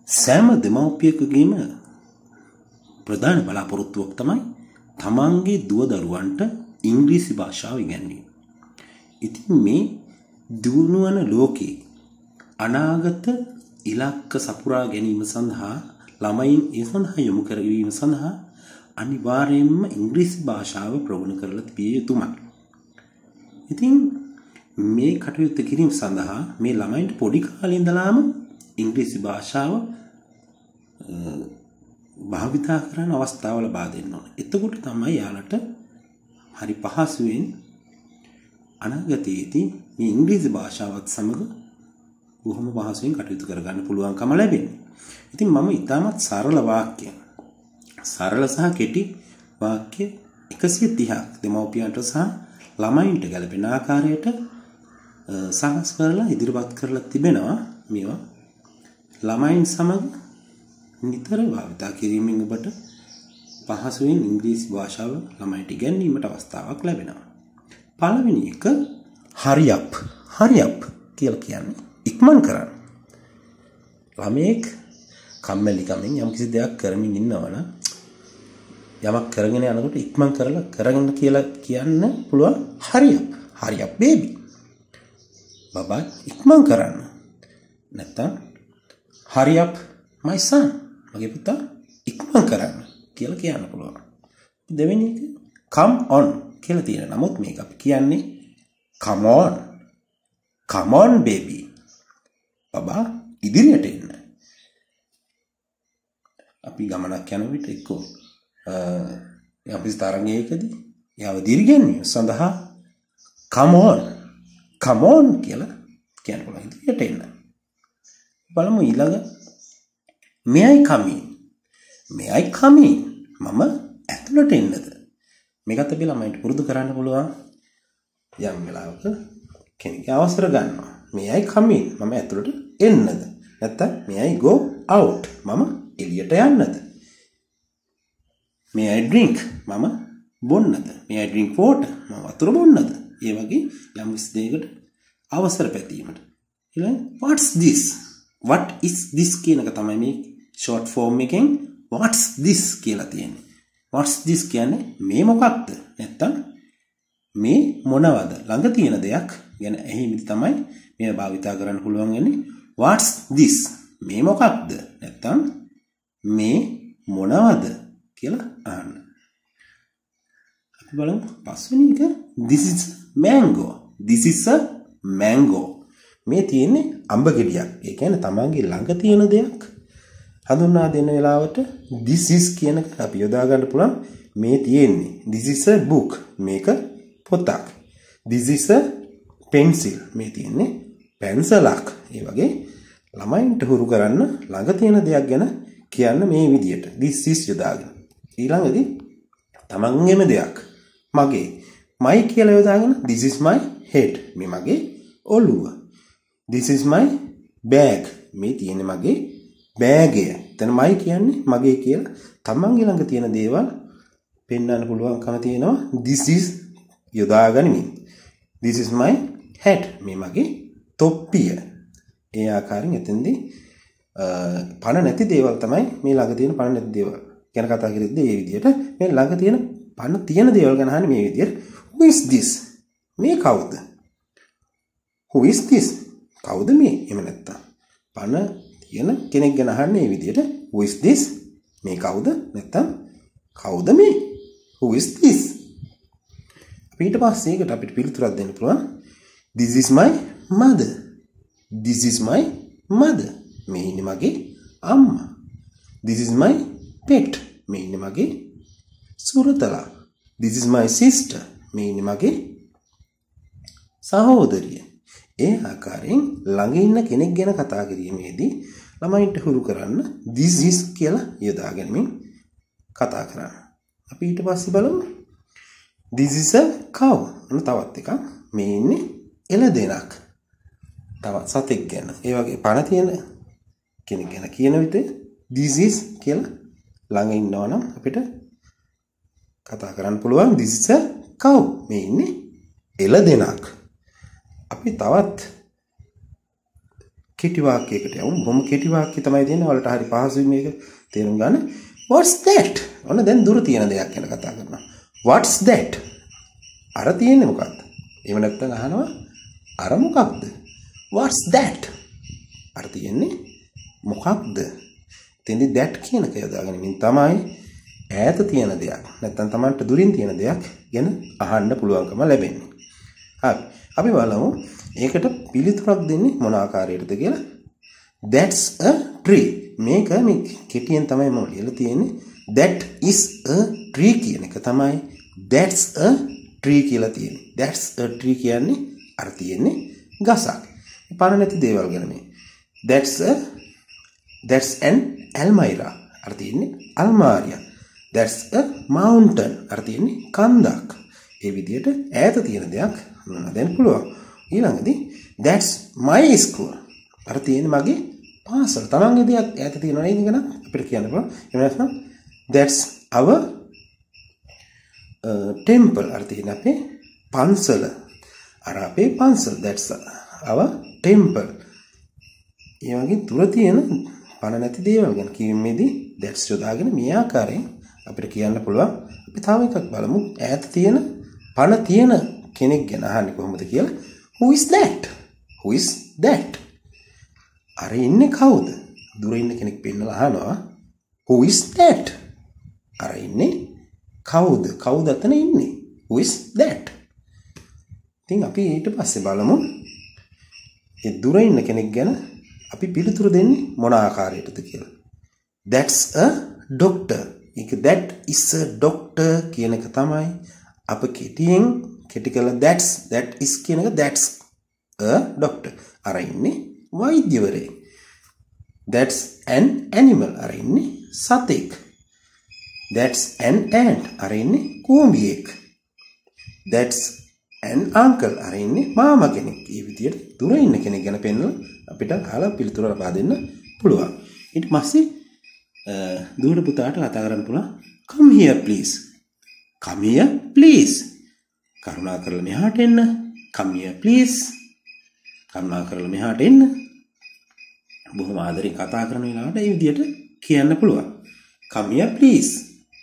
සෑම දෙමව්පියකගේම ප්‍රධාන බලාපොරොත්තුවක් තමයි තමන්ගේ දුව දරුවන්ට ඉංග්‍රීසි භාෂාව ඉගැන්වීම. ඉතින් මේ දියුණුවන ලෝකේ අනාගත ඉලක්ක සපුරා ගැනීම සඳහා ළමයින් ඒ සඳහා යොමු කරවීම සඳහා අනිවාර්යයෙන්ම ඉංග්‍රීසි භාෂාව ප්‍රගුණ කරලා තිබිය යුතුමයි. ඉතින් මේ කටයුත්ත කිරීම සඳහා මේ ළමයින්ට පොඩි කාලේ ඉඳලාම ඉංග්‍රීසි භාෂාව භාවිතා කරන අවස්ථාව ලබා දෙන්න ඕන. එතකොට තමයි යාලට හරි පහසුවෙන් අනාගතයේදී මේ ඉංග්‍රීසි භාෂාවත් සමග බොහොම පහසුවෙන් කටයුතු කරගන්න පුළුවන්කම ලැබෙන්නේ. ඉතින් මම ඉතාමත් සරල වාක්‍ය සරල සහ කෙටි වාක්‍ය 130ක් දෙමව්පියන්ට සහ ළමයින්ට ගැලපෙන ආකාරයට සකස් කරලා ඉදිරිපත් කරලා තිබෙනවා. මේවා ළමයින් සමග නිතර භාවිතා කිරීමෙන් ඔබට පහසුවෙන් ඉංග්‍රීසි භාෂාව ළමයින්ට ඉගෙනීමට අවස්ථාවක් ලැබෙනවා. පළවෙනි එක hurry up. hurry up කියලා කියන්නේ ඉක්මන් කරන්න. ළමයෙක් කම්මැලිකමෙන් යම්කිසි දෙයක් කරමින් ඉන්නවනම් යමක් කරගෙන යනකොට ඉක්මන් කරලා කරගෙන කියලා කියන්න පුළුවන් hurry up. hurry up baby. බබා ඉක්මන් කරන්න. නැත්තම් hurry up my son. මගේ පුතා ඉක්මන් කරන්න කියලා කියන්න පුළුවන්. දෙවෙනි එක come on කියලා තියෙනවා. නමුත් මේක අපි කියන්නේ come on. come on baby. බබා ඉදිරියට එන්න. අපි ගමනක් යන විට එක්කෝ අපි තරඟයකදී යව දිරිගැන්වීම සඳහා come on කියලා කියන්න පුළුවන්. ඉදිරියට එන්න. බලමු ඊළඟ may I come in මම ඇතුළට එන්නද? මේකත් අපි ළමයින්ට පුරුදු කරන්න පුළුවන්. යම් වෙලාවක කෙනෙක් අවසර ගන්නවා. may I come in මම ඇතුළට එන්නද? නැත්නම් may I go out මම එළියට යන්නද? may I drink මම බොන්නද? may I drink water මම වතුර බොන්නද? ඒ වගේ යම් දෙයකට අවසර පැතීමට. ඊළඟ what's this? what is this කියන එක තමයි මේ short form එකෙන් what's this කියලා තියෙන්නේ. what's this කියන්නේ මේ මොකක්ද? නැත්තම් මේ මොනවද? ළඟ තියෙන දෙයක් ගැන ඇහිමිදි තමයි මේ භාවිතා කරන්න පුළුවන් වෙන්නේ. what's this? මේ මොකක්ද? නැත්තම් මේ මොනවද කියලා අහන්න. අපි බලමු පස්වෙනි එක this is mango. this is a mango. මේ තියෙන්නේ අඹ ගෙඩියක්. ඒ කියන්නේ තමන්ගේ ළඟ තියෙන දෙයක් හඳුන්වා දෙන වෙලාවට this is කියන එක අපි යොදා ගන්න පුළුවන්. මේ තියෙන්නේ this is a book. මේක පොතක්. this is a pencil. මේ තියෙන්නේ පැන්සලක්. ඒ වගේ ළමයින්ට හුරු කරන්න ළඟ තියෙන දෙයක් ගැන කියන්න මේ විදියට this is යොදාගෙන. ඊළඟදී තමන්ගේම දෙයක් මගේ my කියලා යොදාගෙන this is my head. මේ මගේ ඔළුව. this is my bag. මේ තියෙන්නේ මගේ බෑගය. එතන my කියන්නේ මගේ කියලා තමන්ගේ ළඟ තියෙන දේවල් පෙන්වන්න පුළුවන්කම තියෙනවා. this is යොදාගනිමින්. this is my hat. මේ මගේ තොප්පිය. ඒ ආකාරයෙන් එතෙන්දී පණ නැති දේවල් තමයි මේ ළඟ තියෙන පණ නැති දේවල් ගැන කතා කරද්දී මේ විදියට මේ ළඟ තියෙන පණ තියෙන දේවල් ගැන අහන්නේ මේ විදියට who is this? මේ කවුද? who is this? කවුද මේ? එහෙම නැත්තම් පණ තියෙන කෙනෙක් ගැන අහන්නේ මේ විදියට who is this? මේ කවුද? නැත්තම් කවුද මේ? who is this? අපි ඊට පස්සේ ඒකට අපිට පිළිතුරක් දෙන්න පුළුවන් this is my mother. this is my mother. මේ ඉන්නේ මගේ අම්මා. this is my pet. මේ ඉන්නේ මගේ සුරතලා. this is my sister. මේ ඉන්නේ මගේ සහෝදරිය. ඒ ආකාරයෙන් ළඟ ඉන්න කෙනෙක් ගැන කතා කිරීමේදී ළමයින්ට හුරු කරන්න this is කියලා යොදා ගැනීමෙන් කතා කරන්න. අපි ඊට පස්සේ බලමු this is a cow. තවත් එකක් මේ ඉන්නේ එළදෙනක්. තවත් සතෙක් ගැන. ඒ වගේ පණ තියෙන කෙනෙක් ගැන කියන විට this is කියලා ළඟ ඉන්නවා නම් අපිට කතා කරන්න පුළුවන් this is a cow. මේ ඉන්නේ එළදෙනක්. අපි තවත් කෙටි වාක්‍යයකට යමු. බොහොම කෙටි වාක්‍ය තමයි තියෙන්නේ. ඔයාලට හරි පහසුයි මේක තේරුම් ගන්න. What's that? ඔන්න දැන් දුර තියෙන දෙයක් ගැන කතා කරනවා. What's that? අර තියෙන්නේ මොකක්ද? එහෙම නැත්නම් අහනවා අර මොකක්ද? What's that? අර තියෙන්නේ මොකක්ද? තෙන්දි that කියන එක යොදාගෙන ඉන්න තමයි ඈත තියෙන දෙයක්. නැත්නම් Tamanට දුරින් තියෙන දෙයක් ගැන අහන්න පුළුවන්කම ලැබෙන්නේ. හරි. අපි බලමු ඒකට පිළිතුරක් දෙන්නේ මොන ආකාරයකටද කියලා. That's a tree. මේක මේ කෙටියෙන් තමයි මම ලියලා තියෙන්නේ. That is a tree කියන එක තමයි that's a tree කියලා තියෙන්නේ. That's a tree කියන්නේ අර තියෙන්නේ ගසක්. පණ නැති දේවල් ගැන මේ. That's an almirah. අර තියෙන්නේ අල්මාරිය. That's a mountain. අර තියෙන්නේ කන්දක්. ඒ විදිහට ඈත තියෙන දෙයක් හඳුනගන්න පුළුවන්. ඊළඟදී that's my school. අර තියෙන්නේ මගේ පාසල. තමන්ගේ දෙයක් ඈත තියෙනවා නේද නේද අපිට කියන්න පුළුවන්. එහෙම නැත්නම් that's our temple. අර තියෙන්නේ අපේ පන්සල. අර අපේ පන්සල. that's our temple. ඒ වගේ තුර තියෙන පණ නැති දේවල් ගැන කියීමේදී that's යොදාගෙන මේ ආකාරයෙන් අපිට කියන්න පුළුවන්. අපි තව එකක් බලමු. ඈත තියෙන පණ තියෙන කෙනෙක් ගැන අහන්නේ කොහොමද කියලා. Who is that? Who is that? අර ඉන්නේ කවුද? දුර ඉන්න කෙනෙක් පෙන්නලා අහනවා. Who is that? අර ඉන්නේ කවුද? කවුද අතන ඉන්නේ? Who is that? ඉතින් අපි ඊට පස්සේ බලමු. ඒ දුර ඉන්න කෙනෙක් ගැන අපි පිළිතුරු දෙන්නේ මොන ආකාරයකටද කියලා. That's a doctor. ඒක that is a doctor කියන එක තමයි අප කෙටියෙන් කෙටි කළ that is කියන එක that's a doctor. අර ඉන්නේ වෛද්‍යවරයෙක්. That's an animal. අර ඉන්නේ සතෙක්. That's an ant. අර ඉන්නේ කූඹියෙක්. That's an uncle. අර ඉන්නේ මාමා කෙනෙක්. මේ විදිහට දුර ඉන්න කෙනෙක් ගැන පෙන්නලා අපිට අහලා පිළිතුර ලබා දෙන්න පුළුවන්. ඊට පස්සේ දුර පුතාට කතා කරන්න පුළුවන්. Come here please. Come here please. කරුණාකරලා මෙහාට එන්න. Come here please. කරුණාකරලා මෙහාට එන්න. බොහොම ආදරෙන් කතා කරන වෙලාවට මේ විදිහට කියන්න පුළුවන්. Come here please.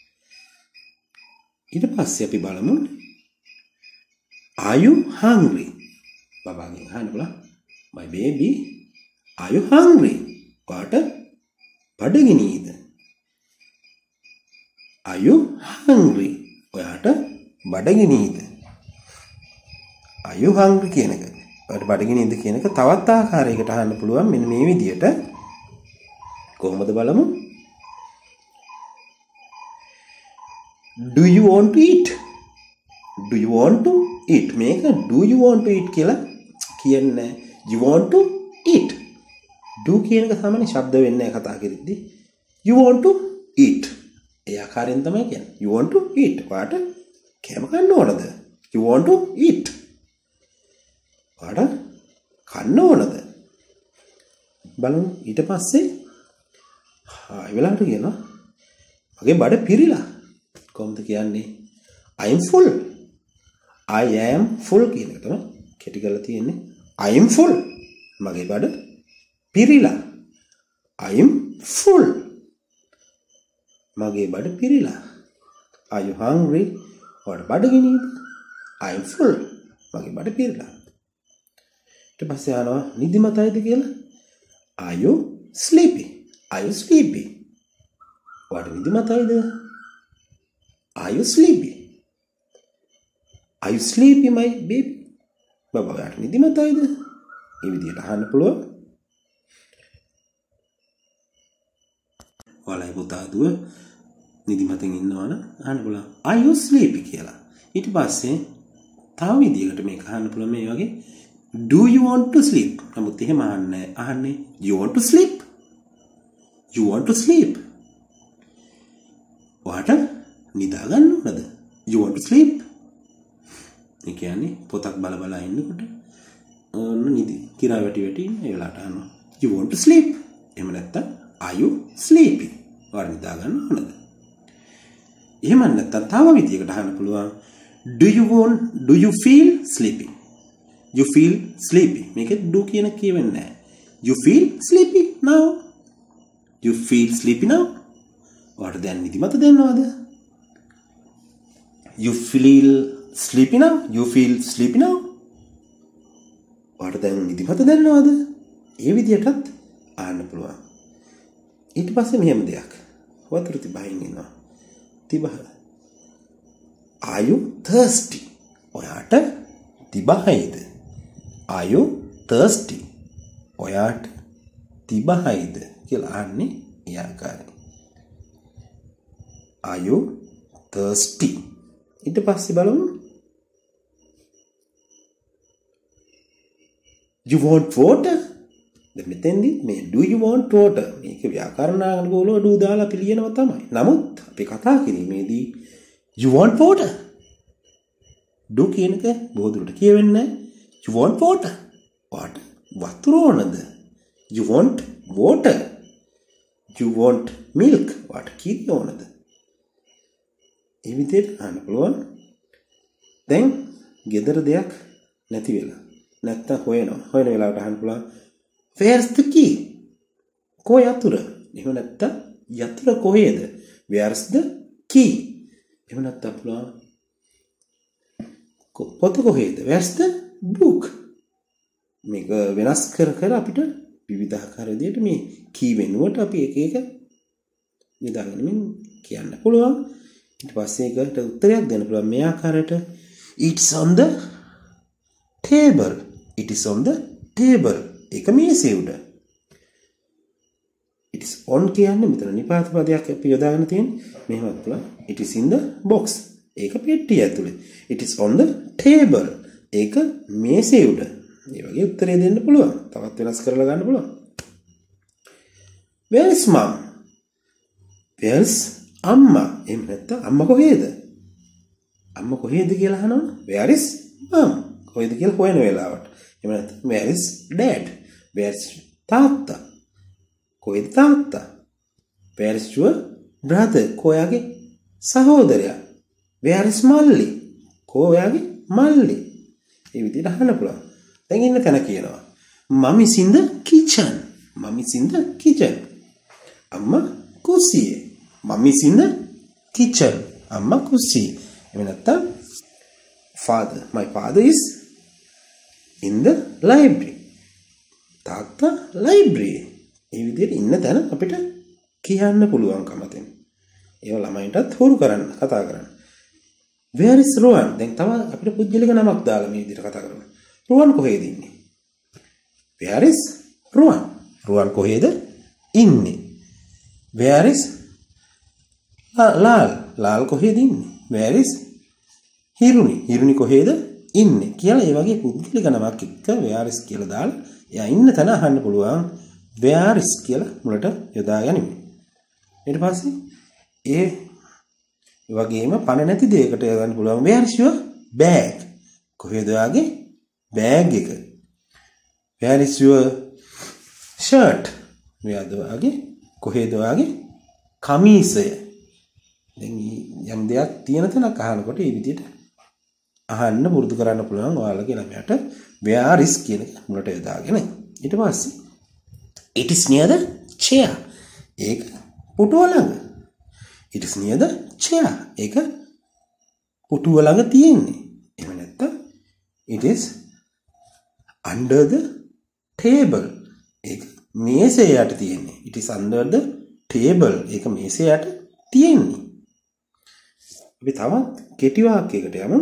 ඊට පස්සේ අපි බලමු. Are you hungry? බබාගෙන් අහන්න පුළුවන්. My baby, are you hungry? ඔයාට බඩගිනීද? Are you hungry? ඔයාට බඩගිනීද? Are you hungry කියන එක. ඔයාට බඩගිනීද කියන එක තවත් ආකාරයකට අහන්න පුළුවන්. මෙන්න මේ විදිහට. කොහොමද බලමු? Do you want to eat? Do you want to eat? මේක do you want to eat කියලා කියන්නේ. You want to eat. Do කියන එක සාමාන්‍ය ශබ්ද වෙන්නේ නැහැ කතා කරද්දී. You want to eat. ඒ ආකාරයෙන් තමයි කියන්නේ. You want to eat. ඔයාට කෑම කන්න ඕනද? You want to eat. ඔයාට කන්න ඕනද? බලමු ඊට පස්සේ ඒ වෙලාවට කියනවා මගේ බඩ පිරිලා. කොහොමද කියන්නේ? I am full. I am full කියන එක තමයි කෙටි කරලා තියෙන්නේ. I am full. මගේ බඩ පිරිලා. I am full. මගේ බඩ පිරිලා. Are you hungry? ඔයාට බඩගිනීද? I am full. මගේ බඩ පිරිලා. ඊට පස්සේ ආනවා නිදිමතයිද කියලා. Are you sleepy? Are you sleepy? ඔයාට නිදිමතයිද? Are you sleepy? Are you sleepy my baby? බබා ඔයාට නිදිමතයිද? මේ විදිහට අහන්න පුළුවන්. ඔයාලයි පුතා දුව නිදිමතෙන් ඉන්නවනම් අහන්න පුළුවන්. Are you sleepy කියලා. ඊට පස්සේ තව විදිහකට මේක අහන්න පුළුවන් මේ වගේ. Do you want to sleep? නමුත් එහෙම අහන්නේ you want to sleep? You want to sleep? ඔයාට නිදා ගන්න ඕනද? You want to sleep? ඒ කියන්නේ පොතක් බල බල ඉන්නකොට ඔන්න නිදි කිරා වැටි වැටි ඉන්න ඒ වෙලාවට අහනවා you want to sleep? එහෙම නැත්නම් are you sleepy? ඔයාලා නිදා ගන්න ඕනද? එහෙම නැත්නම් තව විදිහකට අහන්න පුළුවන් do you feel sleepy? You feel sleepy. මේක do කියන කියවෙන්නේ නැහැ. you feel sleepy now. You feel sleepy now. ඔයාට දැන් නිදිමත දැනෙනවද? You feel sleepy now. You feel sleepy now. ඔයාට දැන් නිදිමත දැනෙනවද? ඒ විදිහටත් අහන්න පුළුවන්. ඊට පස්සේ මෙහෙම දෙයක්. වතුර තිබහින් ඉන්නවා. තිබහ. Are you thirsty? ඔයාට තිබහයිද? Are you thirsty? ඔයාට තිබහයිද කියලා අහන්නේ ඒ ආකාරයෙන්. Are you thirsty? ඊට පස්සේ බලමු. You want water? දැන් මෙතෙන්දි මේ do you want water මේක ව්‍යාකරණානුකූලව do දාලා අපි ලියනවා තමයි. නමුත් අපි කතා කිරීමේදී you want water do කියන එක බොහෝ දුරට කියවෙන්නේ you want water. ඔයාට වතුර ඕනද? You want water. You want milk. ඔයාට කිරි ඕනද? ඒ විදිහට අහන්න පුළුවන්. දැන් ගෙදර දෙයක් නැති වෙලා නැත්තම් හොයන වෙලාවට අහන්න පුළුවන් where's the key? කොයි යතුර? එහෙම නැත්තම් යතුර කොහෙද? where's the key? එහෙම නැත්තම් පුළුවන් පොත කොහෙද? where's the book? මේක වෙනස් කර අපිට විවිධාකාර විදිහට මේ key වෙනුවට අපි එක එක නිදාගන්නමින් කියන්න පුළුවන්. ඊට පස්සේ ඒකට උත්තරයක් දෙන්න පුළුවන් මේ ආකාරයට it's on the table. It is on the table. ඒක මේසේ උඩ. It is on කියන්නේ මෙතන නිපාත පදයක් අපි යොදාගෙන තියෙන්නේ. මෙහෙම බලන්න. It is in the box. ඒක පෙට්ටිය ඇතුලේ. It is on the table. ඒක මේසේ උඩ. මේ වගේ උත්තරය දෙන්න පුළුවන්. තවත් වෙනස් කරලා ගන්න පුළුවන්. Where is mom? Where is amma? එහෙම නැත්නම් අම්මා කොහෙද? අම්මා කොහෙද කියලා අහනවා. Where is mom? කොහෙද කියලා හොයන වෙලාවට. එහෙම නැත්නම් where is dad? Where is තාත්තා? කොහෙද තාත්තා? Where is your brother? කොයාගේ සහෝදරයා? Where is මල්ලි? කොයාගේ මල්ලි? මේ විදිහට අහන්න පුළුවන්. දැන් ඉන්න තැන කියනවා. Mom is in the kitchen. Mom is in the kitchen. අම්මා කුස්සියේ. Mom is in the kitchen. අම්මා කුස්සියේ. එහෙම නැත්නම් father. My father is in the library. තාත්තා library. මේ විදිහට ඉන්න තැන අපිට කියන්න පුළුවන්කම තියෙනවා. ඒව ළමයින්ටත් හුරු කරන්න කතා කරන්න. Where is Rohan? දැන් තව අපිට පුද්ගලික නමක් දාලා මේ විදිහට කතා කරනවා. Rohan කොහෙද ඉන්නේ? Where is Rohan? Rohan කොහෙද ඉන්නේ? Where is Lal? Lal කොහෙද ඉන්නේ? Where is Hiruni? Hiruni කොහෙද ඉන්නේ? කියලා ඒ වගේ පුද්ගලික නමක් එක්ක where is කියලා දාලා එයා ඉන්න තැන අහන්න පුළුවන්. where is කියලා මුලට යොදා ගැනීම. ඊට පස්සේ ඒ වගේම පණ නැති දෙයකට යොදන්න පුළුවන්. where is your bag? කොහෙද ඔයාගේ bag එක? where is your shirt? කොහෙද ඔයාගේ කමීසය? දැන් යම් දෙයක් තියෙන තැනක් අහනකොට මේ විදිහට අහන්න පුරුදු කරන්න පුළුවන් ඔයාලගේ ළමයාට where is කියන එක මුලට යොදාගෙන. ඊට පස්සේ it is near the chair. ඒක පුටුව ළඟ. it is near the chair. ඒක පුටුව ළඟ තියෙන්නේ. එහෙම නැත්නම් it is under the table. ඒක මේසේ යට තියෙන්නේ. it is under the table. ඒක මේසේ යට තියෙන්නේ. අපි තවත් කෙටි වාක්‍යයකට යමු.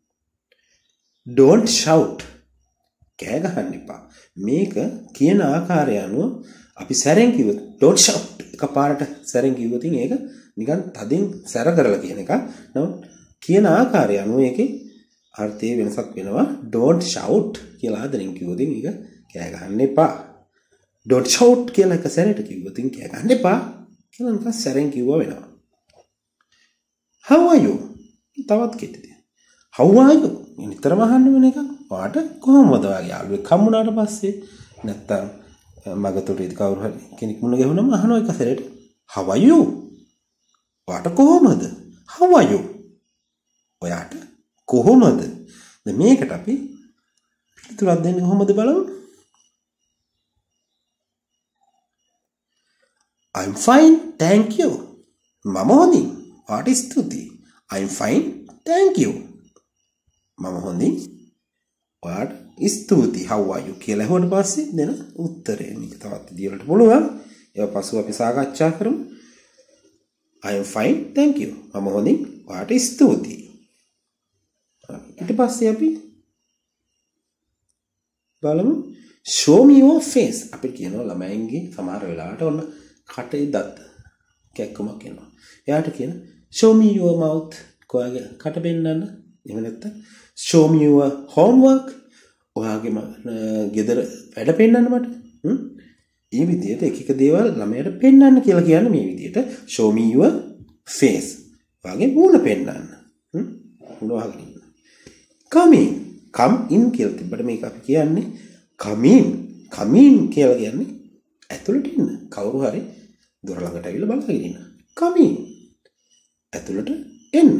don't shout. කෑ ගහන්න එපා. මේක කියන ආකාරය අනුව අපි සැරෙන් කිව්වොත් don't shout එකපාරට සැරෙන් කිව්වොත් ඒක නිකන් තදින් සැර කරලා කියන එක. නමුත් කියන ආකාරය අනුව ඒකේ අර්ථය වෙනසක් වෙනවා. don't shout කියලා ආදරෙන් කිව්වොත් ඒක කෑ ගහන්න එපා. don't shout කියලා එක සැරේට කිව්වොත් කෑ ගහන්න එපා කියලා නිකන් සැරෙන් කිව්වා වෙනවා. how are you? තවත් කෙටිද? how are you? නිතරම අහන්න වෙන එකක්. ඔයාට කොහොමද ඔයාගේ යාළුවෙක් හම්බුනාට පස්සේ නැත්තම් මගතොටේදී කවුරු හරි කෙනෙක් මුණ ගැහුනම අහන එක සැරේට how are you? ඔයාට කොහොමද? how are you? ඔයාට කොහොමද? දැන් මේකට අපි පිළිතුරක් දෙන්නේ කොහොමද බලමු. I'm fine, thank you. මම හොඳින්. වාට ස්තුතියි. I'm fine, thank you. මම හොඳින්. වාට ස්තුතියි. How are you කියලා හොට පස්සේ දෙන උත්තරය. මේක තවත් විදියට පුළුවන්. ඒක පසුව අපි සාකච්ඡා කරමු. I'm fine, thank you. මම හොඳින්. වාට ස්තුතියි. ඊට පස්සේ අපි බලමු show me your face. අපි කියනවා ළමයින්ගේ සමහර වෙලාවට ඔන්න කටේ දත් කැක්කමක් එනවා. එයාට කියන show me your mouth. කොහේ කට පෙන්නන්න. එහෙම නැත්නම් show me your homework. ඔයාගේම ගෙදර වැඩ පෙන්නන්න මට. මේ විදිහට එක එක දේවල් ළමයට පෙන්නන්න කියලා කියන්නේ මේ විදිහට show me your face. ඔයාගේ මූණ පෙන්නන්න. මොනවද? come in. come in කියලා තිබ්බට මේක අපි කියන්නේ come in. come in කියලා කියන්නේ ඇතුළට ඉන්න. කවුරු හරි දොර ළඟට ඇවිල්ලා බලගෙන ඉන්න. come in. ඇතුළට එන්න.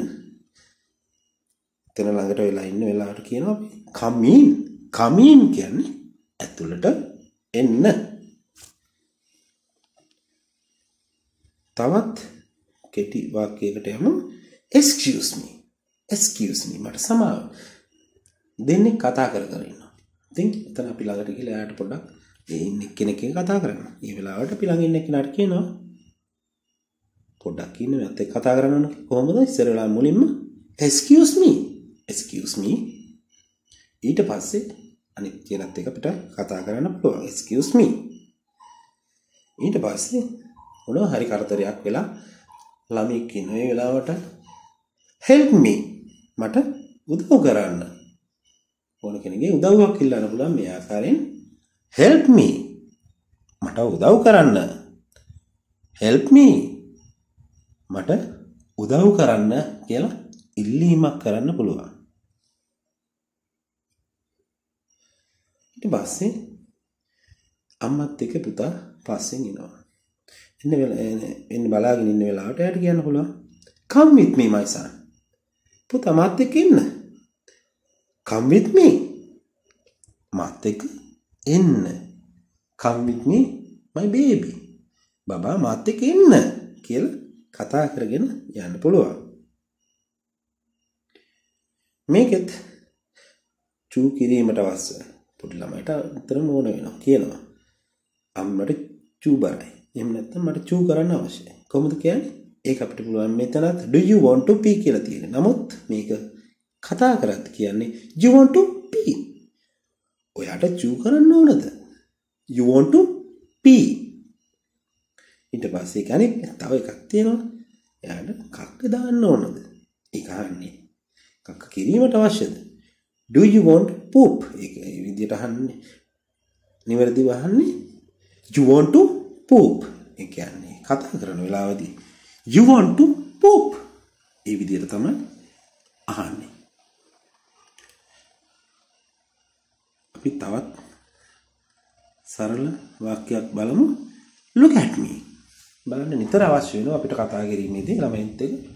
එතන ළඟට වෙලා ඉන්න වෙලාවට කියනවා අපි come in. come in කියන්නේ ඇතුළට එන්න. තවත් කෙටි වාක්‍යයකට යමු. excuse me. excuse me මට සමාව. දෙන්නේ කතා කර ඉන්නවා. ඉතින් එතන අපි ළඟට ගිහලා එයාට පොඩ්ඩක් ඉන්න කෙනෙක් එක්ක කතා කරනවා. මේ වෙලාවට අපි ළඟ ඉන්න කෙනාට කියනවා පොඩ්ඩක් ඉන්න මෙයාත් එක්ක කතා කරන්න ඕන. කොහොමද ඉස්සර වෙලා මුලින්ම excuse me. excuse me. ඊට පස්සේ අනිත් කෙනත් එක්ක අපිට කතා කරන්න පුළුවන්. excuse me. ඊට පස්සේ මොනවා හරි කරදරයක් වෙලා ළමෙක් ඉන්න ඒ වෙලාවට help me. මට උදව් කරන්න. ඕන කෙනෙක්ගේ උදව්වක් ඉල්ලන්න පුළුවන් මේ ආකාරයෙන් help me. මට උදව් කරන්න. help me. මට උදව් කරන්න කියලා ඉල්ලීමක් කරන්න පුළුවන්. ඊට පස්සේ අම්මත් එක්ක පුතා පස්සෙන් එනවා. එන්න බලාගෙන ඉන්න වෙලාවට එයාට කියන්න පුළුවන් come with me my son. පුතා මාත් එක්ක ඉන්න. come with me. මාත් එක්ක එන්න. come with me my baby. බබා මාත් එක්ක එන්න කියලා කතා කරගෙන යන්න පුළුවන්. මේකෙත් චූ කිරීමට අවශ්‍ය පොඩි ළමයට උතරම ඕන වෙනවා කියනවා. අම්මට චූ බරයි. එහෙම නැත්නම් මට චූ කරන්න අවශ්‍යයි. කොහොමද කියන්නේ? ඒක අපිට පුළුවන් මෙතනත් do you want to pee කියලා තියෙනවා. නමුත් මේක කතා කරත් කියන්නේ you want to pee. ඔයාට චූ කරන්න ඕනද? you want to pee. ඊට පස්සේ කියන්නේ තව එකක් තියෙනවා. එයාට කක්ක දාන්න ඕනද? ඒක අහන්නේ. කක්ක කිරීමට අවශ්‍යද? do you want poop? ඒක විදිහට අහන්නේ. නිවැරදිව අහන්නේ you want to poop. ඒ කියන්නේ කතා කරන වෙලාවදී you want to poop. ඒ විදිහට තමයි අහන්නේ. අපි තවත් සරල වාක්‍යයක් බලමු. look at me. බලන්න නිතර අවශ්‍ය වෙනවා අපිට කතා කිරීමේදී ළමයින්ට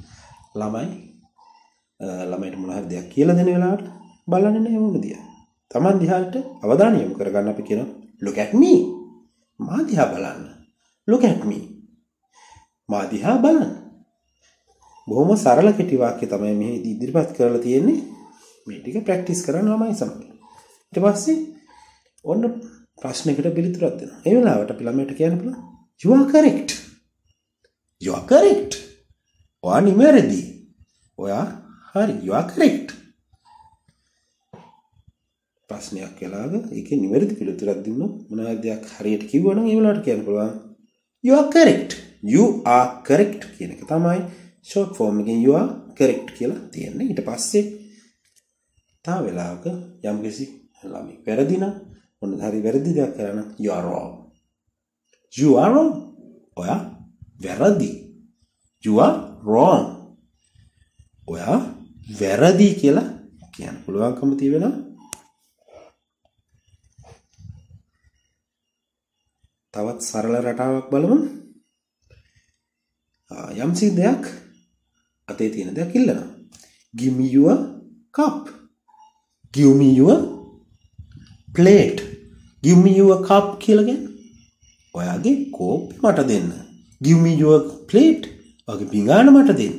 ළමයිට මොන හරි දෙයක් කියලා දෙන වෙලාවට බලන්නේ නැහැ මොන දිහා. Taman දිහාට අවධානය යොමු කරගන්න අපි කියනවා look at me. මා දිහා බලන්න. look at me. මා දිහා බලන්න. බොහොම සරල කෙටි වාක්‍ය තමයි මේ ඉදිරිපත් කරලා තියෙන්නේ. මේ ටික ප්‍රැක්ටිස් කරන්න ළමයි සමග. ඊට පස්සේ ඔන්න ප්‍රශ්නයකට පිළිතුරක් දෙනවා. ඒ වෙලාවට අපි ළමයට කියන්න පුළුවන් you are correct. you are correct. ඔයා නිවැරදි. ඔයා හරි. you are correct. ප්‍රශ්නයක් කළාද ඒකේ නිවැරදි පිළිතුරක් දුන්නොත් මොනවද දෙයක් හරියට කිව්වනම් ඒ වෙලාවට කියන්න පුළුවන් you are correct. you are correct කියන එක තමයි short form එකෙන් you are correct කියලා තියෙන්නේ. ඊට පස්සේ තව වෙලාවක යම්කිසි ළමයි වැරදි නම් මොන හරි වැරදි දෙයක් කරන you are wrong. you are wrong. ඔයා වැරදි. you are wrong. ඔයා වැරදි කියලා කියන්න පුළුවන්කම තියෙනවා. තවත් සරල රටාවක් බලමු. යම්සි දෙයක් අතේ තියෙන දෙයක් ඉල්ලනවා. give me your cup. give me your plate. give me your cup කියලා කියන්නේ ඔයාගේ කෝප්පේ මට දෙන්න. give me your plate. වගේ පිඟාන මට දෙන්න.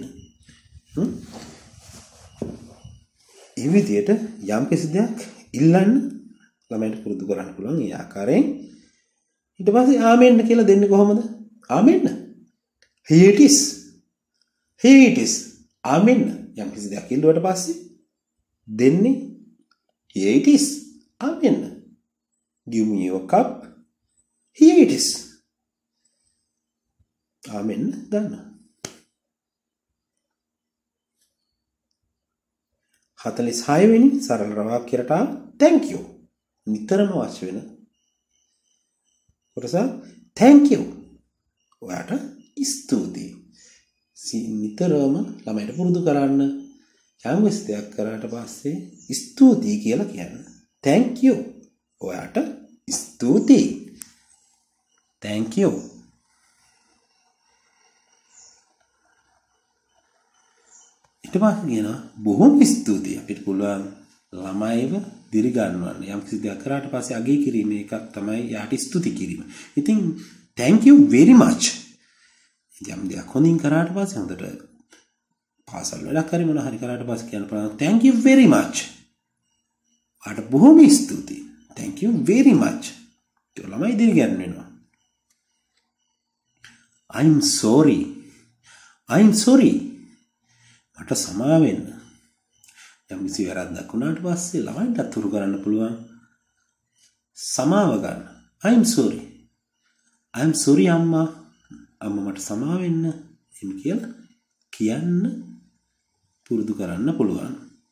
ඒ විදිහට යම් කිසි දෙයක් ඉල්ලන්න ළමයිට පුරුදු කරන්න පුළුවන් ඒ ආකාරයෙන්. ඊට පස්සේ ආමෙන්න කියලා දෙන්නේ කොහොමද? ආමෙන්න. Here it is. Here it is. ආමෙන්න. යම් කිසි දෙයක් ඉල්ලුවට පස්සේ දෙන්නේ here it is. ආමෙන්න. Give me your cup. Here it is. ආමෙන්න ගන්න. 46 වෙනි සරල වාක්‍යයට thank you. නිතරම අවශ්‍ය වෙන කොටස thank you. ඔයාට ස්තුතියි. නිතරම ළමයිට පුරුදු කරන්න යම් දෙයක් කරාට පස්සේ ස්තුතියි කියලා කියන්න. thank you. ඔයාට ස්තුතියි. thank you. ඊට පස්සේ කියනවා බොහොම ස්තුතියි. අපිට පුළුවන් ළමයිව දිරි ගන්නවන්න. යම් කිසි දෙයක් කරාට පස්සේ අගය කිරීම එකක් තමයි යාට ස්තුති කිරීම. ඉතින් thank you very much. යම් දෙයක් හොඳින් කරාට පස්සේ හොඳට පාසල් වැඩක් හරි මොනවා හරි කරාට පස්සේ කියන්න පුළුවන් thank you very much. ආට බොහොම ස්තුතියි. thank you very much. ඒ ළමයි දිරි ගන්න වෙනවා. I'm sorry. I'm sorry. මට සමා වෙන්න. යම් කිසි වැරද්දක් වුණාට පස්සේ ළමයින්ට අතුරු කරන්න පුළුවන් සමාව ගන්න. I'm sorry. I'm sorry අම්මා. අම්මා මට සමා වෙන්න. එහෙම කියලා කියන්න පුරුදු කරන්න පුළුවන්.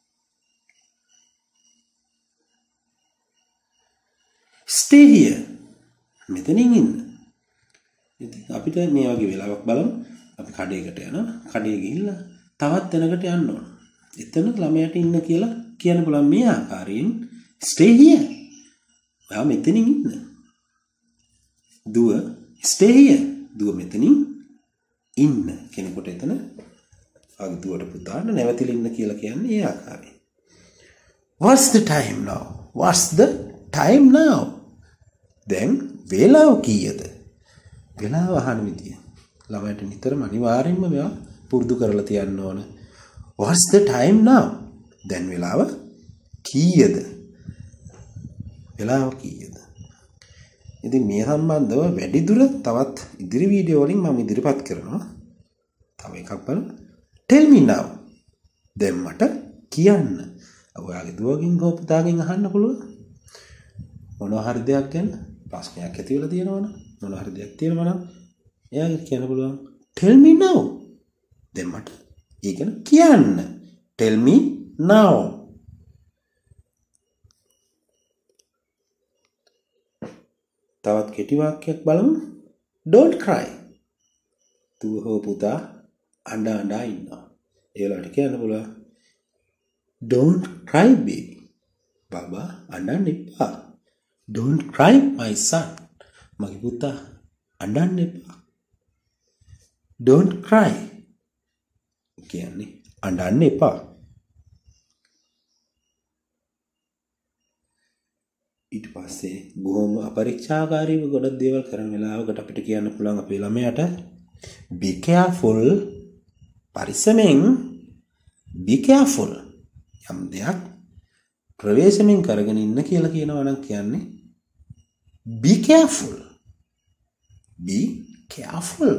Stay here. මෙතනින් ඉන්න. ඉතින් අපිට මේ වගේ වෙලාවක් බලමු. අපි කඩේකට යනවා. කඩේ ගිහිල්ලා තවත් තැනකට යන්න ඕන. එතන ළමයාට ඉන්න කියලා කියන්න පුළුවන් මේ ආකාරයෙන් stay here. ඔයා මෙතනින් ඉන්න. දුව stay here. දුව මෙතනින් ඉන්න. කෙනෙකුට එතන ආගේ දුවට පුතාට නැවතිලා ඉන්න කියලා කියන්නේ ඒ ආකාරයෙන්. What's the time now? What's the time now? දැන් වේලාව කීයද? වේලාව අහන විදිය. ළමයට නිතරම අනිවාර්යෙන්ම මේවා පුරුදු කරලා තියන්න ඕන. What's the time now? දැන් වෙලාව කීයද? වෙලාව කීයද? ඉතින් මේ සම්බන්ධව වැඩි දුර තවත් ඉදිරි වීඩියෝ වලින් මම ඉදිරිපත් කරනවා. තව එකක් බලන්න. Tell me now. දැන් මට කියන්න. ඔයාගේ දුවගෙන් හෝ පුතාගෙන් අහන්න පුළුවන්. මොනවා හරි දෙයක් ගැන ප්‍රශ්නයක් ඇති වෙලා තියෙනවනම් මොනවා හරි දෙයක් තියෙනවා නම් එයාට කියන්න පුළුවන්. Tell me now. දැන් මට ඒක කියන්න. Tell me now. තවත් කෙටි වාක්‍යයක් බලමු. Don't cry. දුව හෝ පුතා අඬා ඉන්නවා. ඒ වෙලාවට කියන්න පුළුවන්. Don't cry baby. බබා අඬන්න එපා. Don't cry my son. මගේ පුතා අඬන්න එපා. Don't cry. කියන්නේ අඬන්න එපා. ඊට පස්සේ බොහොම අපරික්ෂාකාරීව ගොඩක් දේවල් කරන වෙලාවකට අපිට කියන්න පුළුවන් අපේ ළමයාට be careful. පරිස්සමෙන් be careful. යම් දෙයක් ප්‍රවේශමෙන් කරගෙන ඉන්න කියලා කියනවා නම් කියන්නේ be careful. Be careful.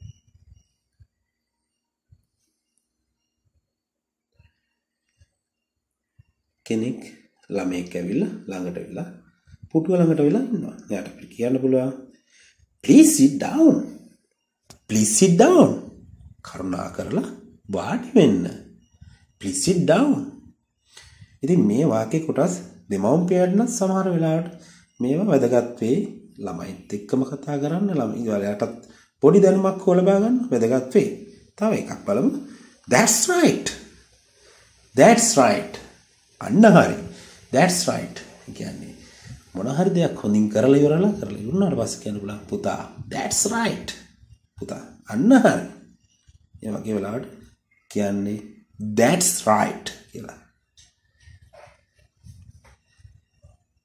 කෙනෙක් ළමයෙක් ඇවිල්ලා ළඟට වෙලා පුටුව ළඟට වෙලා ඉන්නවා. එයාට අපිට කියන්න පුළුවන් please sit down. Please sit down. කරුණා කරලා වාඩි වෙන්න. Please sit down. ඉතින් මේ වාක්‍ය කොටස් දෙමව්පියන්ට නම් සමහර වෙලාවට මේවා වැදගත් වෙයි. ළමයිත් එක්කම කතා කරන්න ළමයිලාටත් පොඩි දැනුමක් හොලබා ගන්න වැදගත් වෙයි. තව එකක් බලමු. That's right. That's right. අන්න හරි. That's right. කියන්නේ මොන හරි දෙයක් හොඳින් කරලා ඉවරනාට පස්සේ කියන්න පුළුවන් පුතා that's right. පුතා අන්න හරි. ඒ වගේ වෙලාවට කියන්නේ that's right කියලා.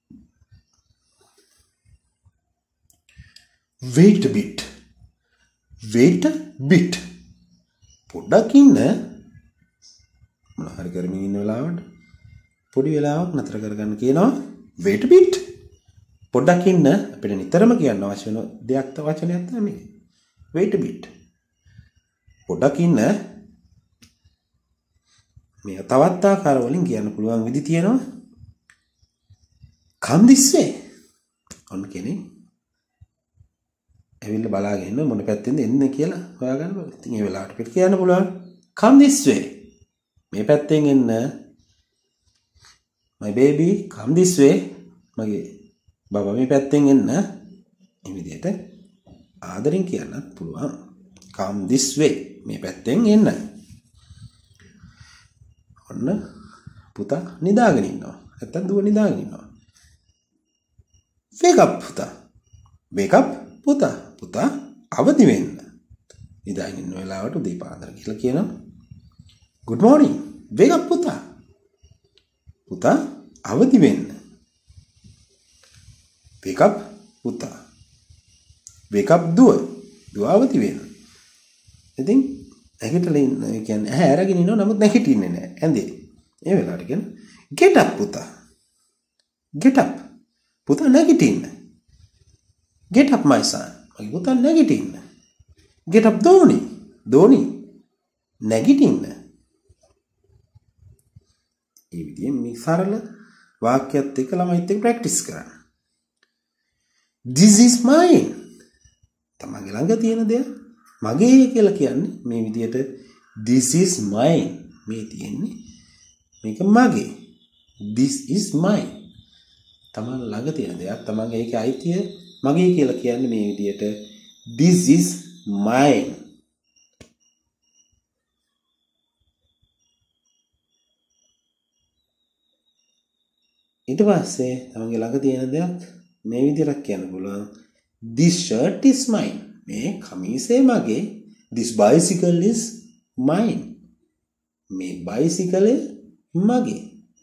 Wait a bit. wait a bit. පොඩ්ඩක් ඉන්න. මොන හරි කරමින් ඉන්න වෙලාවට පොඩි වෙලාවක් නතර කරගන්න කියනවා wait a bit. පොඩ්ඩක් ඉන්න අපිට නිතරම කියන්න අවශ්‍ය වෙන දෙයක් වචනයක් තමයි wait a bit. පොඩ්ඩක් ඉන්න. මේ තවත් ආකාර වලින් කියන්න පුළුවන් විදි තියෙනවා. come this way. ඔන්න කෙනෙක් ඇවිල්ලා බලාගෙන ඉන්න මොන පැත්තෙන්ද එන්නේ කියලා හොයාගන්න බෑ. ඉතින් ඒ වෙලාවට අපිට කියන්න පුළුවන් come this way. මේ පැත්තෙන් එන්න. my baby come this way. මගේ බබා මේ පැත්තෙන් එන්න. මේ විදිහට ආදරෙන් කියන්නත් පුළුවන්. come this way. මේ පැත්තෙන් එන්න. ඔන්න පුතා නිදාගෙන ඉන්නවා. නැත්තම් දුව නිදාගෙන ඉන්නවා. wake up පුතා. wake up පුතා. පුතා අවදි වෙන්න. නිදාගෙන ඉන්න වෙලාවට උදේ පාන්දර කියලා කියනවා. good morning. wake up පුතා. පුතා අවදි වෙන්න. wake up පුතා. wake up දුව. දුව අවදි වෙන්න. ඉතින් නැගිටලා ඉන්න කියන්නේ ඇහැ අරගෙන ඉන්නවා නමුත් නැගිටින්නේ නැහැ. ඇඳේ. ඒ වෙලාවට කියන get up පුතා. get up. පුතා නැගිටින්න. get up my son. මගේ පුතා නැගිටින්න. get up දෝනි. දෝනි නැගිටින්න. මේ විදිහෙන් මේ සරල වාක්‍යයත් එක්ක ළමයිත් එක්ක ප්‍රැක්ටිස් කරන්න. this is mine. තමන්ගේ ළඟ තියෙන දෙයක් මගේ කියලා කියන්නේ මේ විදිහට this is mine. මේ තියෙන්නේ මේක මගේ. this is mine. තමන් ළඟ තියෙන දෙයක් තමන්ගේ ඒකේ අයිතිය මගේ කියලා කියන්නේ මේ විදිහට this is mine. ඊට පස්සේ තමන්ගේ ළඟ තියෙන දෙයක් මේ විදිහට කියන්න පුළුවන් this shirt is mine. මේ කමීසය මගේ. this bicycle is mine. මේ බයිසිකලය මගේ.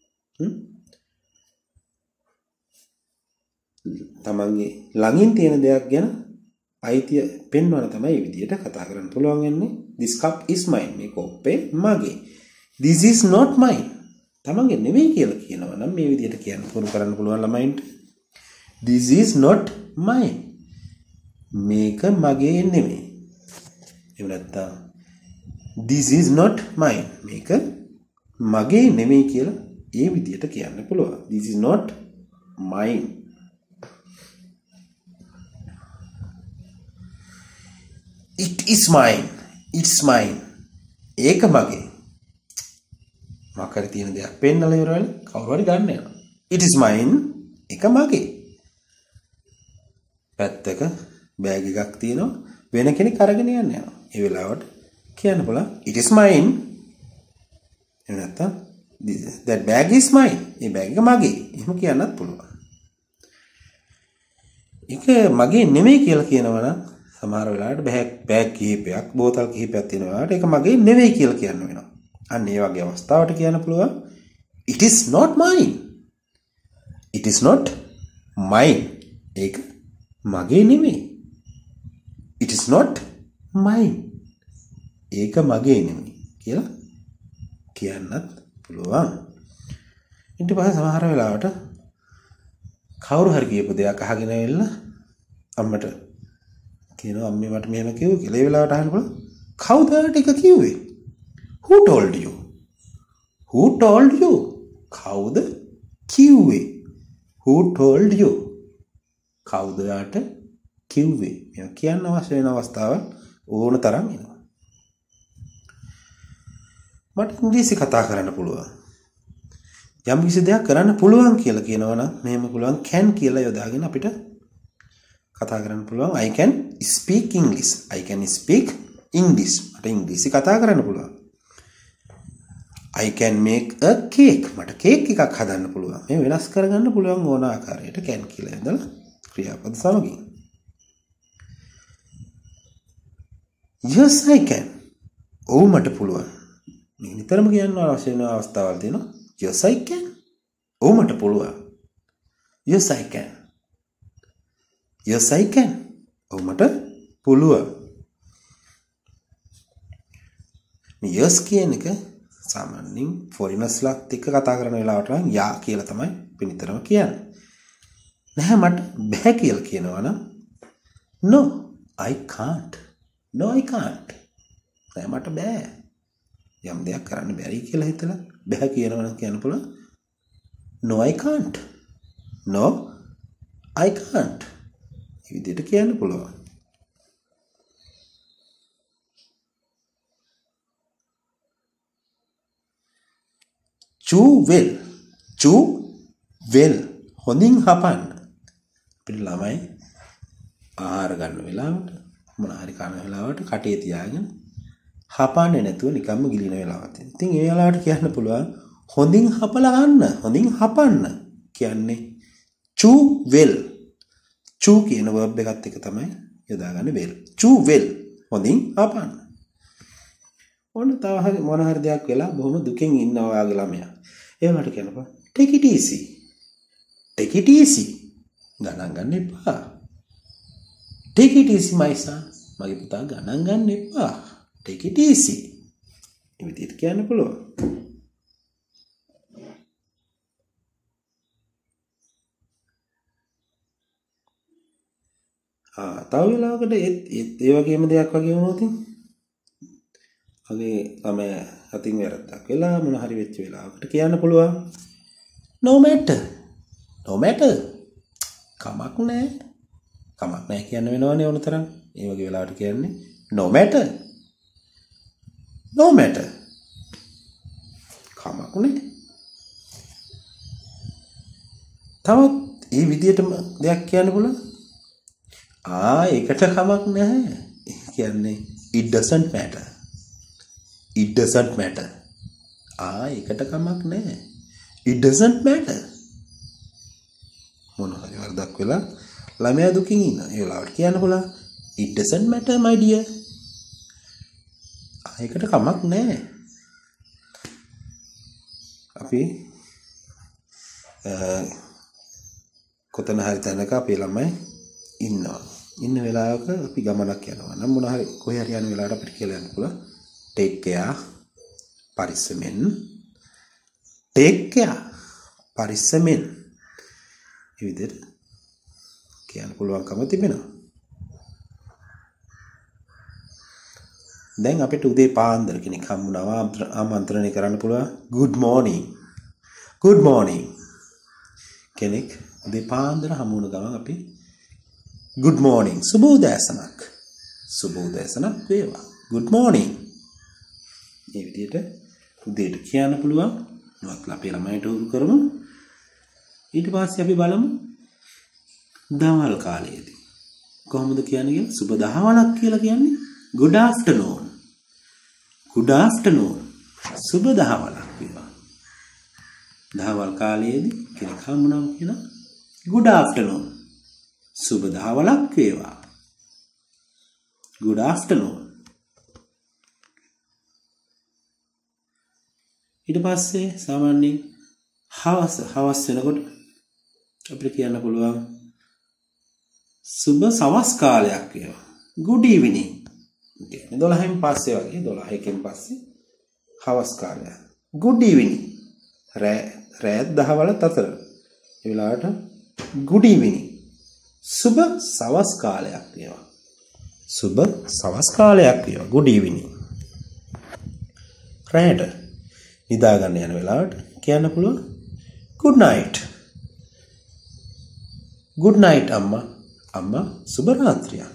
තමන්ගේ ළඟින් තියෙන දෙයක් ගැන අයිතිය පෙන්වන තමයි මේ විදිහට කතා කරන්න පුළුවන් වෙන්නේ. this cup is mine. මේ කෝප්පේ මගේ. this is not mine. තමන්ගේ නෙමෙයි කියලා කියනවා නම් මේ විදිහට කියන්න පුරු කරන්න පුළුවන් ළමයින්ට. this is not mine. මේක මගේ නෙමෙයි. එහෙම නැත්නම් this is not mine. මේක මගේ නෙමෙයි කියලා ඒ විදිහට කියන්න පුළුවන්. this is not mine. it is mine. it's mine. ඒක මගේ. මාකර තියෙන දෙයක් පෙන්නලා ඉවරවල කවුරු හරි ගන්න යනවා. it is mine. ඒක මගේ. පැත්තක බෑග් එකක් තියෙනවා වෙන කෙනෙක් අරගෙන යනවා. ඒ වෙලාවට කියන්න බලන්න it is mine. එහෙම නැත්නම් that bag is mine. මේ බෑග් එක මගේ. එහෙම කියන්නත් පුළුවන්. ඒක මගේ නෙමෙයි කියලා කියනවා නම් සමහර වෙලාවට බෑග් කිහිපයක් බෝතල් කිහිපයක් තියෙනවා. ඒක මගේ නෙමෙයි කියලා කියන්න වෙනවා. අන්න ඒ වගේ අවස්ථාවට කියන්න පුළුවන් it is not mine. it is not mine. ඒක මගේ නෙමෙයි. it is not mine. ඒක මගේ නෙමෙයි කියලා කියන්නත් පුළුවන්. ඊට පස්සේ සමහර වෙලාවට කවුරු හරි කියපු දෙයක් අහගෙන ඇවිල්ලා අම්මට කියනවා අම්මේ මට මෙහෙම කිව්වා කියලා. ඒ වෙලාවට අහන්න පුළුවන් කවුද ටික කිව්වේ? who told you? who told you? කවුද කිව්වේ? who told you? කවුද යාට කිව්වේ? මේ කියන්න අවශ්‍ය වෙන අවස්ථාවල් ඕන තරම් එනවා. මට ඉංග්‍රීසි කතා කරන්න පුළුවන්. යම් කිසි දෙයක් කරන්න පුළුවන් කියලා කියනවා නම් මෙහෙම පුළුවන් can කියලා යොදාගෙන අපිට කතා කරන්න පුළුවන්. I can speak English. I can speak English. මට ඉංග්‍රීසි කතා කරන්න පුළුවන්. I can make a cake. මට කේක් එකක් හදන්න පුළුවන්. මේ වෙනස් කරගන්න පුළුවන් ඕන ආකාරයට can කියලා යොදලා ක්‍රියාපද සමගින්. Yes I can. ඔව් මට පුළුවන්. මේ නිතරම කියන්න අවශ්‍ය වෙන අවස්ථාවල් තියෙනවා. Yes I can. ඔව් මට පුළුවන්. Yes I can. Yes I can. ඔව් මට පුළුවන්. මේ years කියන එක සාමාන්‍යයෙන් foreigners ලාත් එක්ක කතා කරන වෙලාවට නම් යා කියලා තමයි පිළිතරම කියන්නේ. නැහැ මට බෑ කියලා කියනවා නම් no I can't. No I can't. නැහැ මට බෑ. යම් දෙයක් කරන්න බැරි කියලා හිතලා බෑ කියනවා නම් කියන්න පුළුවන් no I can't. No I can't. මේ විදිහට කියන්න පුළුවන්. chew well. chew well. හොඳින් හපන්න. අපිට ළමයි ආහාර ගන්න වෙලාවට මොන හරි කන වෙලාවට කටේ තියාගෙන හපන්නේ නැතුව නිකම්ම ගිලින වෙලාවක්. ඉතින් ඒ වෙලාවට කියන්න පුළුවන් හොඳින් හපලා ගන්න. හොඳින් හපන්න කියන්නේ chew well. chew කියන verb එකත් එක තමයි යොදාගන්නේ well. chew well. හොඳින් හපන්න. ඔන්න තව හරි මොන හරි දෙයක් වෙලා බොහොම දුකෙන් ඉන්නවා වගේ ළමයා. ඒ වලට කියනවා take it easy. take it easy. ගණන් ගන්න එපා. take it easy my son. මගේ පුතා ගණන් ගන්න එපා. take it easy. මේ විදිහට කියන්න පුළුවන්. තව වෙලාවකට ඒ වගේම දෙයක් වගේ වුණොත් අගේ තමයි අතින් වැරද්දක් වෙලා මොන හරි වෙච්ච වෙලාවකට කියන්න පුළුවන් no matter. no matter. කමක් නැහැ. කමක් නැහැ කියන්න වෙනවනේ ඕන තරම්. ඒ වගේ වෙලාවට කියන්නේ no matter. no matter. කමක් නැහැ. තවත් මේ විදිහටම දෙයක් කියන්න පුළුවන්. ඒකට කමක් නැහැ. කියන්නේ it doesn't matter. it doesn't matter. ඒකට කමක් නැහැ. it doesn't matter. මොන හරි වරදක් වෙලා ළමයා දුකින් ඉන්න. ඒ වෙලාවට කියන්න පුළුවන් it doesn't matter my dear. ඒකට කමක් නැහැ. අපි කොතන හරි තැනක අපේ ළමයි ඉන්නවා. ඉන්න වෙලාවක අපි ගමනක් යනවා නම් මොන හරි කොහේ හරි යන වෙලාවට අපිට කියලා යන්න පුළුවන් take care. පරිස්සමෙන්. take care. පරිස්සමෙන්. මේ විදිහට කියන්න පුළුවන්කම තිබෙනවා. දැන් අපිට උදේ පාන්දර කෙනෙක් හම්බුනවා ආමන්ත්‍රණය කරන්න පුළුවන් good morning. good morning. කෙනෙක් උදේ පාන්දර හමු වුණ ගමන් අපි good morning. සුබෝදෑසනක්. සුබෝදෑසනක් වේවා. good morning. මේ විදිහට උදේට කියන්න පුළුවන්. මොකක්ද අපේ ළමයිට උරු කරමු. ඊට පස්සේ අපි බලමු දවල් කාලයේදී කොහොමද කියන්නේ කියලා. සුබ දහවලක් කියලා කියන්නේ good afternoon. good afternoon. සුබ දහවලක් වේවා. දහවල් කාලයේදී කෙනෙක් හම්බුනම කියන good afternoon. සුබ දහවලක් වේවා. good afternoon. ඊට පස්සේ සාමාන්‍යයෙන් හවස් වෙනකොට අපිට කියන්න පුළුවන් සුබ සවස් කාලයක් වේවා. good evening. කියන්නේ 12න් පස්සේ වගේ 12කින් පස්සේ හවස් කාලය. good evening. රෑ දහවලත් අතර. ඒ වෙලාවට good evening. සුබ සවස් කාලයක් වේවා. සුබ සවස් කාලයක් වේවා. good evening. රැට නිදා ගන්න යන වෙලාවට කියන්න පුළුවන් good night. good night අම්මා. අම්මා සුබ රාත්‍රියක්.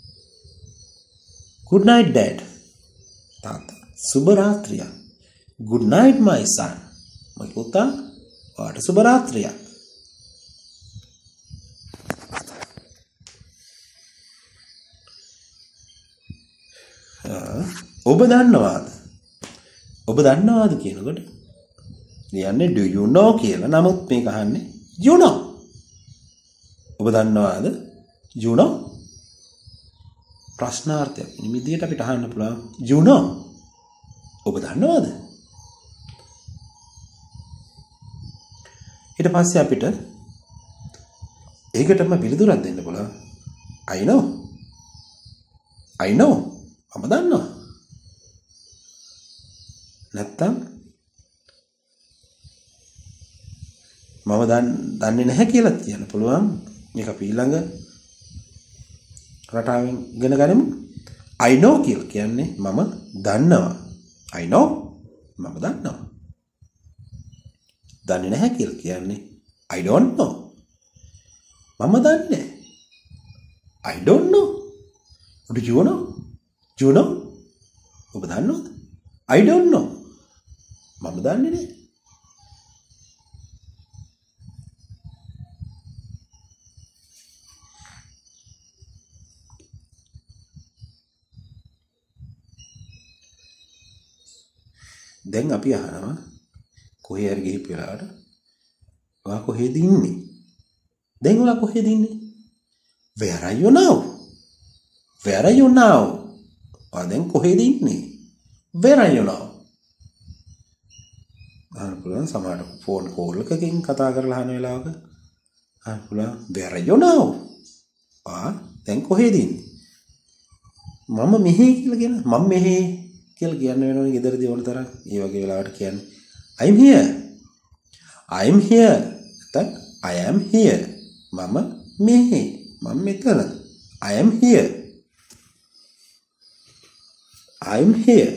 good night dad. තාත්තා සුබ රාත්‍රියක්. good night my son. මගේ පුතා ඔයාට සුබ රාත්‍රියක්. ඔබ දන්නවාද? ඔබ දන්නවාද කියනකොට කියන්නේ do you know කියලා. නමුත් මේක අහන්නේ you know. ඔබ දන්නවාද? you know. ප්‍රශ්නාර්ථයක්. මේ විදිහට අපිට අහන්න පුළුවන් you know. ඔබ දන්නවාද? ඊට පස්සේ අපිට ඒකටම පිළිතුරක් දෙන්න පුළුවන් I know. I know. මම දන්නවා. නැත්තම් මම දන්නේ නැහැ කියලා කියන්න පුළුවන්. මේක අපි ඊළඟ රටාවෙන් ඉගෙන ගනිමු. I know කියලා කියන්නේ මම දන්නවා. I know මම දන්නවා. දන්නේ නැහැ කියලා කියන්නේ I don't know. මම දන්නේ නැහැ. I don't know. Do you know? Do you know? ඔබ දන්නවද? I don't know. මම දන්නේ නැහැ. දැන් අපි අහනවා කොහේ හරි ගිහිපු වෙලාවට ඔයා කොහෙද ඉන්නේ? දැන් ඔයා කොහෙද ඉන්නේ? Where are you now? Where are you now? ඔයා දැන් කොහෙද ඉන්නේ? Where are you now? අහන්න පුළුවන් සමහර ෆෝන් කෝල් එකකින් කතා කරලා අහන වෙලාවක අහන්න පුළුවන් Where are you now? ඔයා දැන් කොහෙද ඉන්නේ? මම මෙහෙ කියලා කියන මම මෙහෙ කියලා කියන්න වෙනවනේ ගෙදරදී ඕන තරම්. ඒ වගේ වෙලාවට කියන්නේ I'm here. I'm here. නැත්නම් I am here. මම මෙහෙ. මම මෙතන. I am here. I'm here.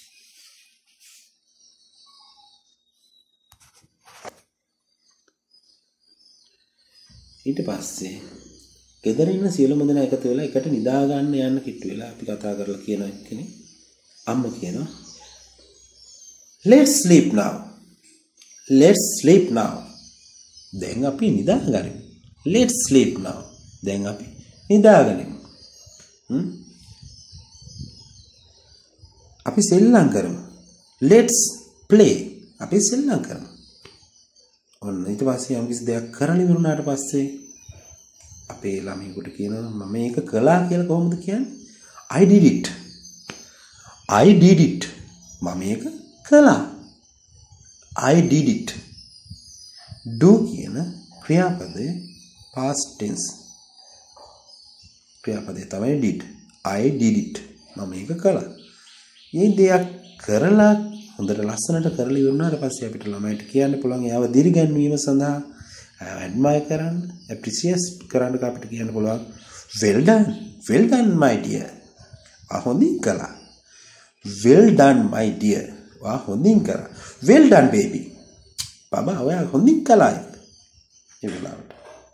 ඊට පස්සේ ගෙදර ඉන්න සියලුම දෙනා එකතු වෙලා එකට නිදා ගන්න යන්න කිට්ටු වෙලා අපි කතා කරලා කියන කෙනෙක් අම්ම කියනවා let's sleep now. Let's sleep now. දැන් අපි නිදා ගනිමු. Let's sleep now. දැන් අපි නිදා ගනිමු. අපි සෙල්ලම් කරමු. Let's play. අපි සෙල්ලම් කරමු. ඔන්න ඊට පස්සේ යම් කිසි දෙයක් කරන්න ඉවරුනාට පස්සේ අපේ ළමයිකට කියනවා මම මේක කළා කියලා කොහොමද කියන්නේ? I did it. I did it. මම මේක කළා. I did it. do කියන ක්‍රියාපදයේ past tense ක්‍රියාපදේ තමයි did. I did it. මම මේක කළා. මේ දෙයක් කරලා හොඳට ලස්සනට කරලා ඉවරනාට පස්සේ අපිට ළමයිට කියන්න පුළුවන් එයාව දිරිගැන්වීම සඳහා admire කරන්න, appreciate කරන්න අපිට කියන්න පුළුවන් well done. Well done my dear. හොඳින් කළා. Well done my dear. වා හොඳින් කරා. Well done baby. බබා ඔයා හොඳින් කළා. ඒ වෙලාවට.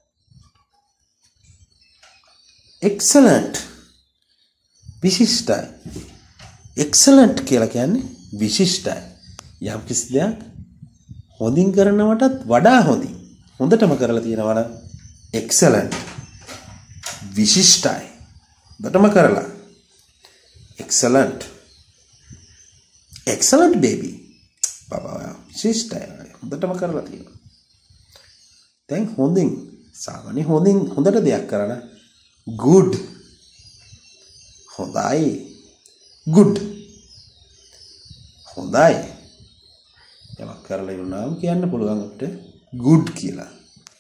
Excellent. විශිෂ්ටයි. Excellent කියලා කියන්නේ විශිෂ්ටයි. යම් කිසි දෙයක් හොඳින් කරනවටත් වඩා හොඳින් හොඳටම කරලා තියෙනවා නම් excellent. විශිෂ්ටයි. හොඳටම කරලා. Excellent. Excellent baby. බබා විශිෂ්ටයි. හොඳටම කරලා තියෙනවා. දැන් හොඳින් සාමාන්‍ය හොඳට දෙයක් කරන good. හොඳයි. good. හොඳයි. යමක් කරලා ඉන්නාම කියන්න පුළුවන් අපිට good කියලා.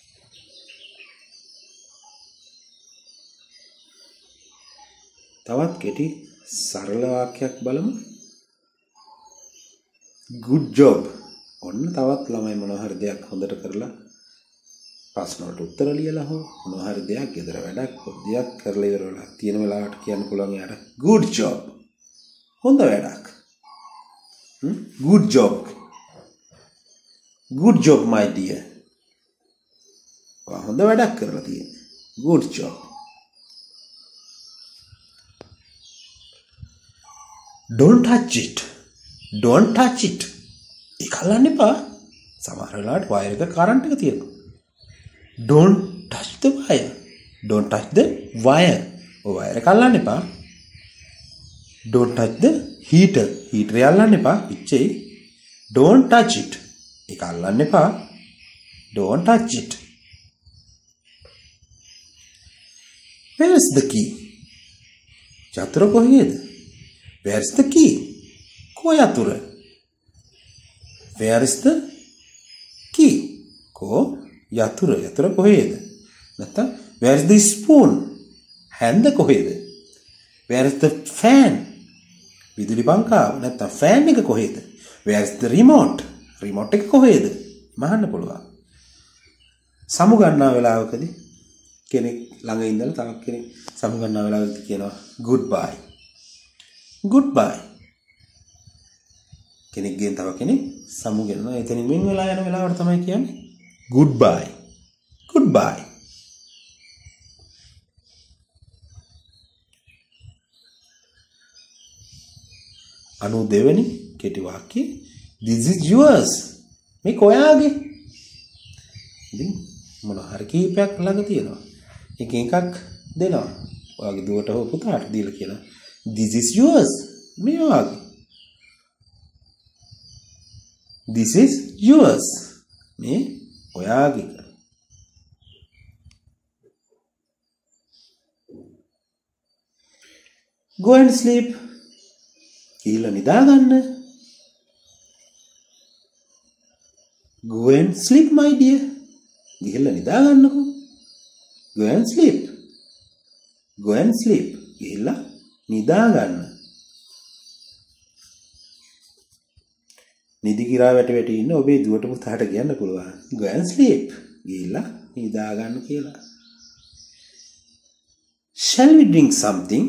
තවත් කෙටි සරල වාක්‍යයක් බලමු. good job. ඔන්න තවත් ළමයි මොනවා හරි දෙයක් හොඳට කරලා ප්‍රශ්න වලට උත්තර ලියලා හෝ මොනවා හරි දෙයක් ගෙදර වැඩක් දෙයක් කරලා ඉවරලා තියෙන වෙලාවට කියන්න පුළුවන් යාට good job. හොඳ වැඩක්. good job. good job my dear. හොඳ වැඩක් කරලා තියෙන්නේ. good job. don't touch it. don't touch it. ඒක අල්ලන්න එපා. සමහර වෙලාවට වයර් එක කරන්ට් එක තියෙනවා. don't touch the wire. don't touch the wire. ඔය වයර් එක අල්ලන්න එපා. don't touch the heater. heater එක අල්ලන්න එපා. ඉච්චේ. don't touch it. ඒක අල්ලන්න එපා. don't touch it. where is the key? යතුර කොහේද? where is the key? කො යතුර? where is the key? කො යතුර. යතුර කොහේද? නැත්නම් where is the spoon? හැන්ද කොහේද? where is the fan? විදුලි පංකාව නැත්නම් fan එක කොහේද? where is the remote? remote එක කොහෙද? මහන්න පුළුවන්. සමු ගන්නා වෙලාවකදී කෙනෙක් ළඟ ඉඳලා තවත් කෙනෙක් සමු ගන්නා වෙලාවකදී කියනවා goodbye. goodbye. කෙනෙක්ගෙන් තව කෙනෙක් සමු ගන්නවා. එතනින් වෙන වෙලා යන වෙලාවට තමයි කියන්නේ goodbye. goodbye. අනු දෙවෙනි කෙටි වාක්‍යය this is yours. මේක ඔයාගේ. ඉතින් මොන හරි කීපයක් ළඟ තියෙනවා. එක එකක් දෙනවා. ඔයාගේ දුවට හෝ පුතාට දීලා කියලා this is yours. මේ ඔයාගේ. this is yours. මේ ඔයාගේ. go and sleep. කියලා නිදා ගන්න. go and sleep my dear. ගිහලා නිදා ගන්නකෝ. go and sleep. go and sleep. ගිහලා නිදා ගන්න. නිදි කිරා වැටි ඉන්න ඔබේ දුවට පුතාට කියන්න පුළුවන්. go and sleep. ගිහලා නිදා ගන්න කියලා. shall we drink something?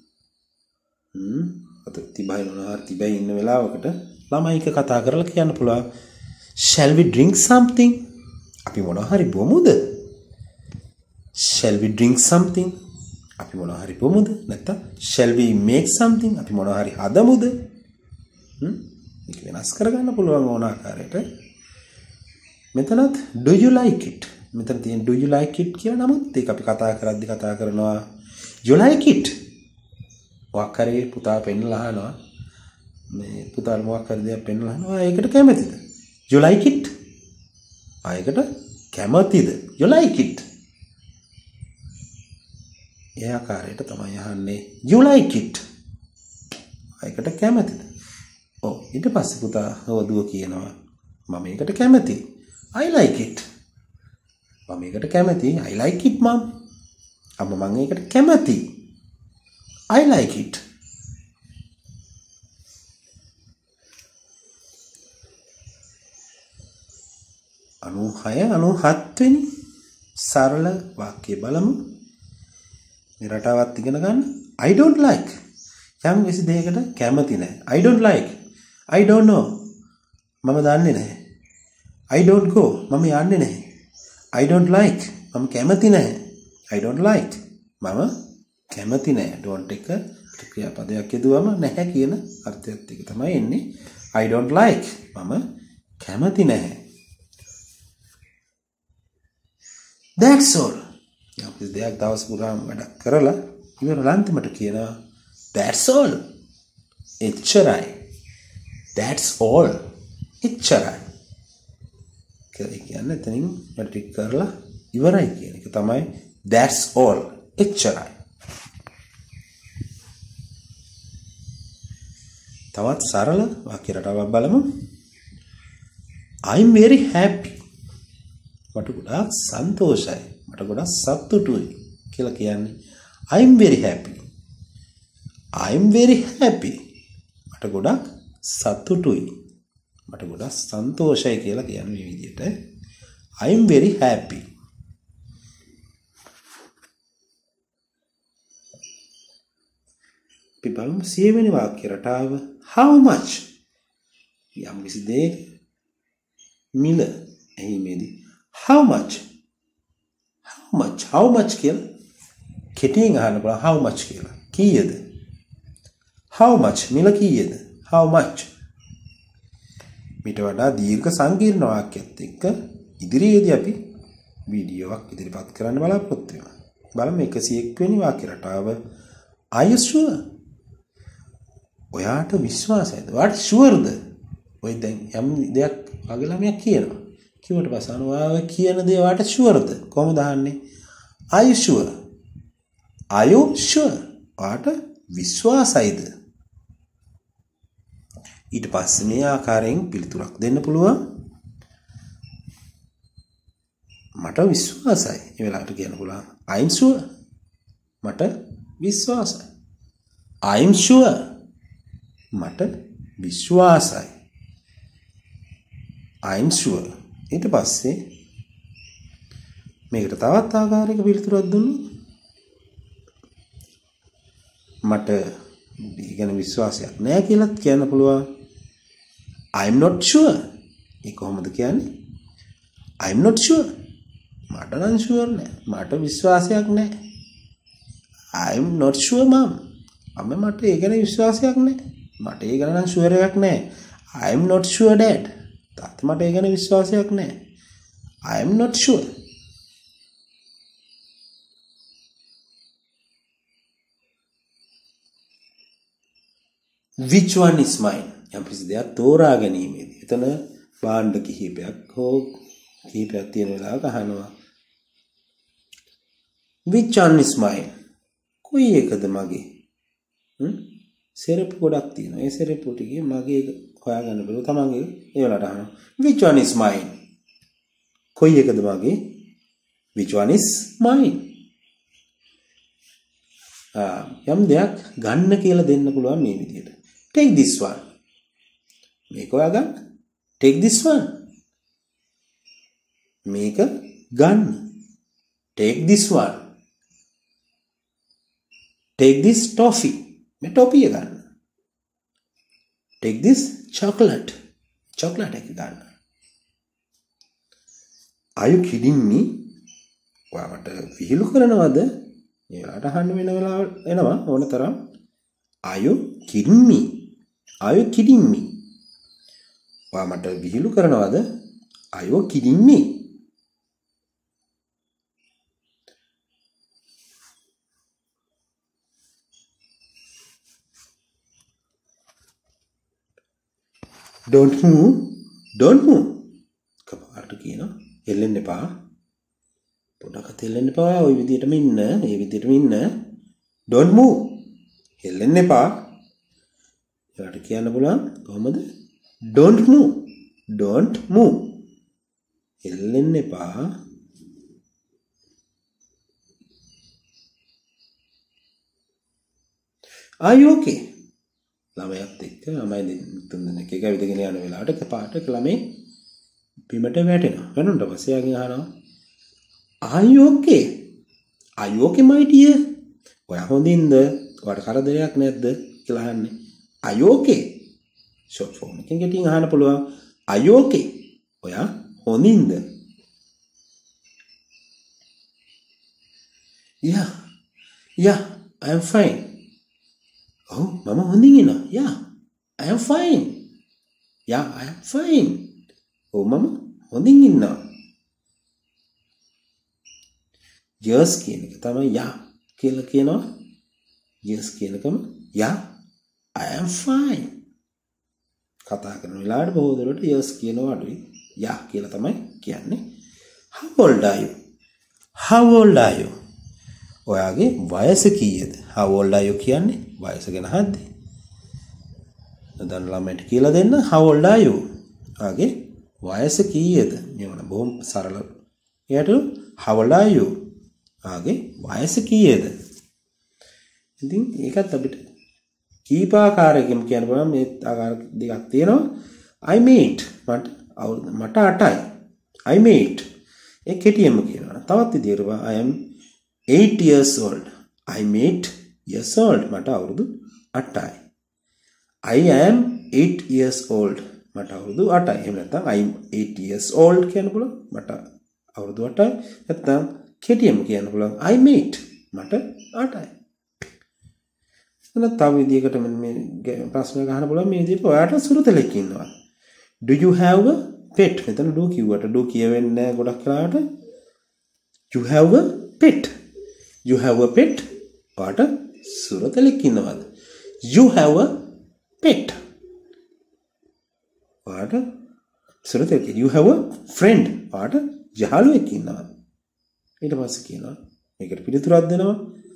තිබයි මොනවා තිබයි ඉන්න වෙලාවකට ළමයික කතා කරලා කියන්න පුළුවන් shall we drink something? අපි මොනවා හරි බොමුද? shall we drink something? අපි මොනවා හරි බොමුද? නැත්නම් shall we make something? අපි මොනවා හරි හදමුද? මේක වෙනස් කරගන්න පුළුවන් ඕන ආකාරයට. මෙතනත් do you like it? මෙතන තියෙන do you like it කියලා නමුත් ඒක අපි කතා කරද්දි කතා කරනවා you like it. වක්කරේ පුතා පෙන්නලා අහනවා මේ පුතාට මොකක් හරි දෙයක් පෙන්නලා අහනවා ඒකට කැමතිද? you like it? ආයකට කැමතිද? you like it? ඒ ආකාරයට තමයි අහන්නේ you like it? ආයකට කැමතිද? ඔව් ඊට පස්සේ පුතා හවදුව කියනවා මම ඒකට කැමතියි. I like it. මම ඒකට කැමතියි. I like it mom. අම්මා මම ඒකට කැමතියි. I like it. අනු හත්වෙනි සරල වාක්‍ය බලමු. මේ රටාවත් ඉගෙන ගන්න. I don't like. යම් කිසි දෙයකට කැමති නැහැ. I don't like. I don't know. මම දන්නේ නැහැ. I don't go. මම යන්නේ නැහැ. I don't like. මම කැමති නැහැ. I don't like. මම කැමති නැහැ. don't එක ක්‍රියාපදයක් යදුවම නැහැ කියන අර්ථයත් එක තමයි එන්නේ. I don't like. මම කැමති නැහැ. That's all. යම් කිසි දෙයක් දවස් පුරාම වැඩ කරලා ඉවරලා අන්තිමට කියනවා that's all. එච්චරයි. That's all. එච්චරයි. කියන්නේ එතනින් වැඩ ටික කරලා ඉවරයි කියන එක තමයි that's all. එච්චරයි. තවත් සරල වාක්‍ය රටාවක් බලමු. I'm very happy. මට ගොඩාක් සන්තෝෂයි. මට ගොඩාක් සතුටුයි කියලා කියන්නේ I'm very happy. I'm very happy. මට ගොඩාක් සතුටුයි. මට ගොඩාක් සන්තෝෂයි කියලා කියන්නේ මේ විදිහට. I'm very happy. අපි බලමු 100 වෙනි වාක්‍ය රටාව how much. යම් කිසි දෙයක මිල එහිමේදී how much කියලා කෙටියෙන් අහන්න බලන්න how much කියලා. කීයද? how much මිල කීයද? how much. මීට වඩා දීර්ඝ සංකීර්ණ වාක්‍යයක් එක්ක ඉදිරියේදී අපි වීඩියෝවක් ඉදිරිපත් කරන්න බලාපොරොත්තු වෙනවා. බලමු 101 වෙනි වාක්‍ය රටාව are you sure? ඔයාට විශ්වාසයිද? ඔයාට ෂුවර්ද? ඔය දැන් යම් දෙයක් වගේ ළමයක් කියනවා. කිව්වට පස්සේ අනුවාව කියන දේ ඔයාට ෂුවර්ද? කොහොමද අහන්නේ? Are you sure? Are you sure? ඔයාට විශ්වාසයිද? ඊට පස්සේ මේ ආකාරයෙන් පිළිතුරක් දෙන්න පුළුවන්. මට විශ්වාසයි. ඒ වෙලාවට කියන්න පුළුවන් I'm sure. මට විශ්වාසයි. I'm sure. මට විශ්වාසයි. I'm sure. ඊට පස්සේ මේකට තවත් ආකාරයක පිළිතුරක් දුන්නොත් මට ඊගෙන විශ්වාසයක් නැහැ කියලාත් කියන්න පුළුවන්. I'm not sure. ඒ කොහොමද කියන්නේ? I'm not sure. මට නම් sure නැහැ. මට විශ්වාසයක් නැහැ. I'm not sure mom. මට ඒ ගැන විශ්වාසයක් නැහැ. මට ඒ ගැන නම් sure එකක් නැහැ. I'm not sure dad. තාත්තා මට ඒ ගැන විශ්වාසයක් නැහැ. I'm not sure. Which one is mine? යම් කිසි දෙයක් තෝරා ගැනීමේදී. එතන භාණ්ඩ කිහිපයක් හෝ කිහිපයක් තියෙන වෙලාවක අහනවා. Which one is mine? කොයි එකද මගේ? සෙරප්පු ගොඩක් තියෙනවා. ඒ සෙරප්පු ටිකේ මගේ හොයාගන්න බැරුව තමන්ගේ ඒ වෙලාවට අහනවා. Which one is mine? කොයි එකද මගේ? Which one is mine? යම් දෙයක් ගන්න කියලා දෙන්න පුළුවන් මේ විදිහට. Take this one. මේක ඔයා ගන්න. Take this one. මේක ගන්න. Take this one. Take this toffee. මේ toffee එක ගන්න. Take this chocolate. chocolate එක ගන්න. Are you kidding me? ඔයාට විහිළු කරනවද? මේකට අහන්න වෙන වෙලාව එනවා ඕන තරම්. Are you kidding me? Are you kidding me? ඔයා මට විහිළු කරනවද? Are you kidding me? Don't move. Don't move. කපාරට කියනවා එල්ලෙන්න එපා. පොඩක් එල්ලෙන්න එපා. ওই විදිහටම ඉන්න. ඒ විදිහටම ඉන්න. Don't move. එල්ලෙන්න එපා. ඒකට කියන්න පුළුවන් කොහොමද? Don't move. Don't move. එල්ලෙන්න එපා. Are you okay? ළමයාත් එක්ක ළමයි තුන් දෙනෙක් එක විදගෙන යන වෙලාවට කපාට ළමයි බිමට වැටෙනවා. වැටුණාට පස්සේ යාගෙන් අහනවා Are you okay? Are you okay my dear? ඔයා හොඳින්ද? ඔයාට කරදරයක් නැද්ද කියලා අහන්නේ. Are you okay? short form එකෙන් getting අහන්න පුළුවන්. Are you okay? ඔයා හොඳින්ද? Yeah, I am fine. Oh, mama හොඳින් ඉන්නවා. Yeah, I am fine. Yeah, I am fine. Oh, mama හොඳින් ඉන්නවා. Yes කියන එක තමයි yeah කියලා කියනවා. Yes කියනකම yeah, I am fine. කතා කරන වෙලාවට බොහෝ දුරට yes කියනවා අඩුයි. Yeah කියලා තමයි කියන්නේ. How old are you? How old are you? ඔයාගේ වයස කීයද? How old are you කියන්නේ වයස ගැන අහද්දී. දැන් ළමයට කියලා දෙන්න how old are you? ඔයාගේ වයස කීයද? මේවන බොහොම සරල. එයාට how old are you? ඔයාගේ වයස කීයද? ඉතින් ඒකත් අපිට කීපාකාරයකින් කියන්න පුළුවන්. මේ ආකාර දෙකක් තියෙනවා. I mate මට 8යි. I mate ඒ කෙටියෙන්ම කියනවා. තවත් විදිහට I am 8 years old. I'm 8 years old. මට අවුරුදු 8යි. I am 8 years old. මට අවුරුදු 8යි. එහෙම නැත්නම් I'm 8 years old කියන්න පුළුවන්. මට අවුරුදු 8යි. නැත්නම් කෙටියෙන්ම කියන්න පුළුවන් I'm 8. මට 8යි. තව විදිහකට මේ ප්‍රශ්නයක් අහන්න පුළුවන්. මේ විදිහට ඔයාට සුරුතලෙක් ඉන්නවා. Do you have a pet? මෙතන do කිව්වට do කියවෙන්නේ නැහැ ගොඩක් වෙලාවට. You have a pet. You have a pet. ඔයාට සුරුතලෙක් ඉන්නවද? You have a pet. ඔයාට සුරුතලෙක්. You have a friend. ඔයාට යහළුවෙක් ඉන්නවද? ඊට පස්සේ කියනවා මේකට පිළිතුරක් දෙනවා.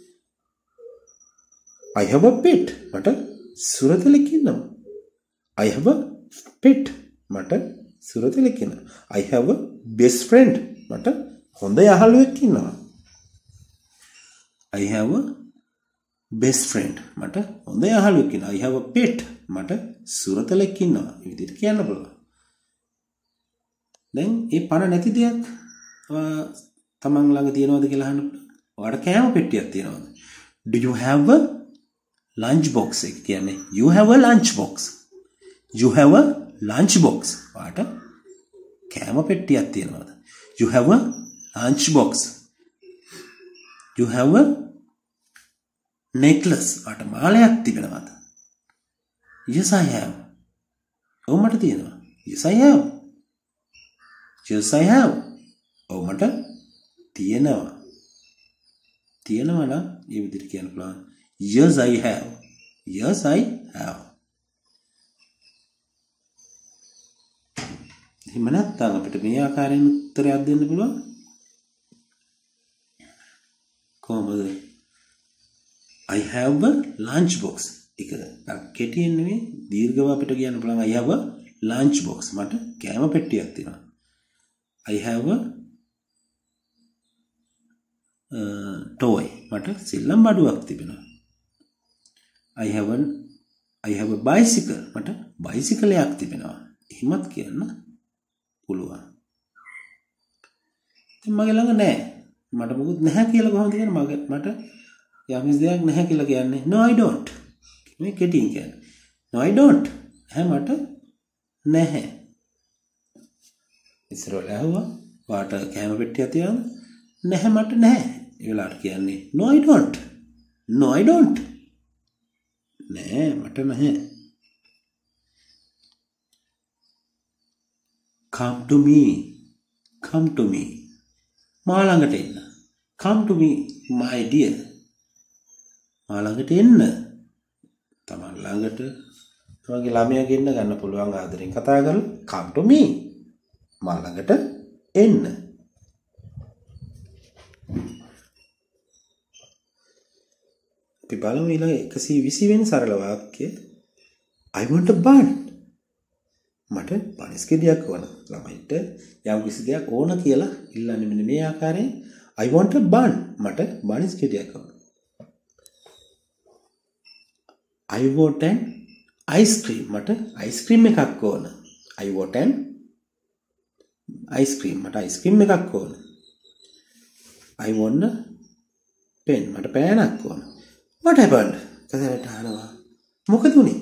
I have a pet. මට සුරතලෙක් ඉන්නවා. I have a pet. මට සුරතලෙක් ඉන්නවා. I have a best friend. මට හොඳ යහළුවෙක් ඉන්නවා. I have a best friend. මට හොඳ යහළුවෙක් ඉන්නවා. I have a pet. මට සුරතලෙක් ඉන්නවා. මේ විදිහට කියන්න පුළුවන්. දැන් ඒ පණ නැති දෙයක් තමන් ළඟ තියනවද කියලා අහන්න පුළුවන්. ඔයාලට කෑම පෙට්ටියක් තියනවද? Do you have a lunch box? එක කියන්නේ you have a lunch box. You have a lunch box. ඔයාලට කෑම පෙට්ටියක් තියනවද? You have a lunch box. You have a necklace. ඔයාලට මාලයක් තිබෙනවද? Yes I have. ඔව් මට තියෙනවා. Yes I have. Yes I have. ඔව් මට තියෙනවා. තියෙනවා නම් මේ විදිහට කියන්න පුළුවන්. Yes I have. Yes I have. එහෙම නැත්නම් අපිට මේ ආකාරයෙන් උත්තරයක් දෙන්න පුළුවන්. කොහොමද? I have a lunch box. ඒක කෙටියෙන් නෙවෙයි දීර්ඝව අපිට කියන්න පුළුවන්. I have a lunch box. මට කෑම පෙට්ටියක් තියෙනවා. I have a toy. මට සිල්ලම් බඩුවක් තිබෙනවා. I have a bicycle. මට බයිසිකලයක් තිබෙනවා. එහෙමත් කියන්න පුළුවන්. දැන් මගේ ළඟ නැහැ. මට මොකුත් නැහැ කියලා කොහොමද කියන්නේ? මට යම් දෙයක් නැහැ කියලා කියන්නේ no I don't. මේ කෙටියෙන් කියන්නේ no I don't. මට නැහැ. ඉස්සරහට ඇහුවා වාට කැම පෙට්ටියක් තියනද? නැහැ මට නැහැ. ඒ වෙලාවට කියන්නේ no I don't. No I don't. නෑ මට නැහැ. Come to me. Come to me. මා ළඟට එන්න. Come to me my dear. මා ළඟට එන්න. තමන් ළඟට තමන්ගේ ළමයා ගෙන්න ගන්න පුළුවන් ආදරෙන් කතා කරලා come to me. මා ළඟට එන්න. අපි බලමු ඊළඟ 120 වෙනි සරල වාක්‍යය. I want a bun. මට බනිස් ගෙඩියක් ඕන. ළමයින්ට යම් කිසි දෙයක් ඕන කියලා ඉල්ලන්නේ මෙන්න මේ ආකාරයෙන් I want a bun. මට බනිස් ගෙඩියක් ඕන. I want an ice cream. මට ice cream එකක් ඕන. I want an ice cream. මට ice cream එකක් ඕන. I want a pen. මට පෑනක් ඕන. What happened? කසරට අහනවා. මොකද උනේ?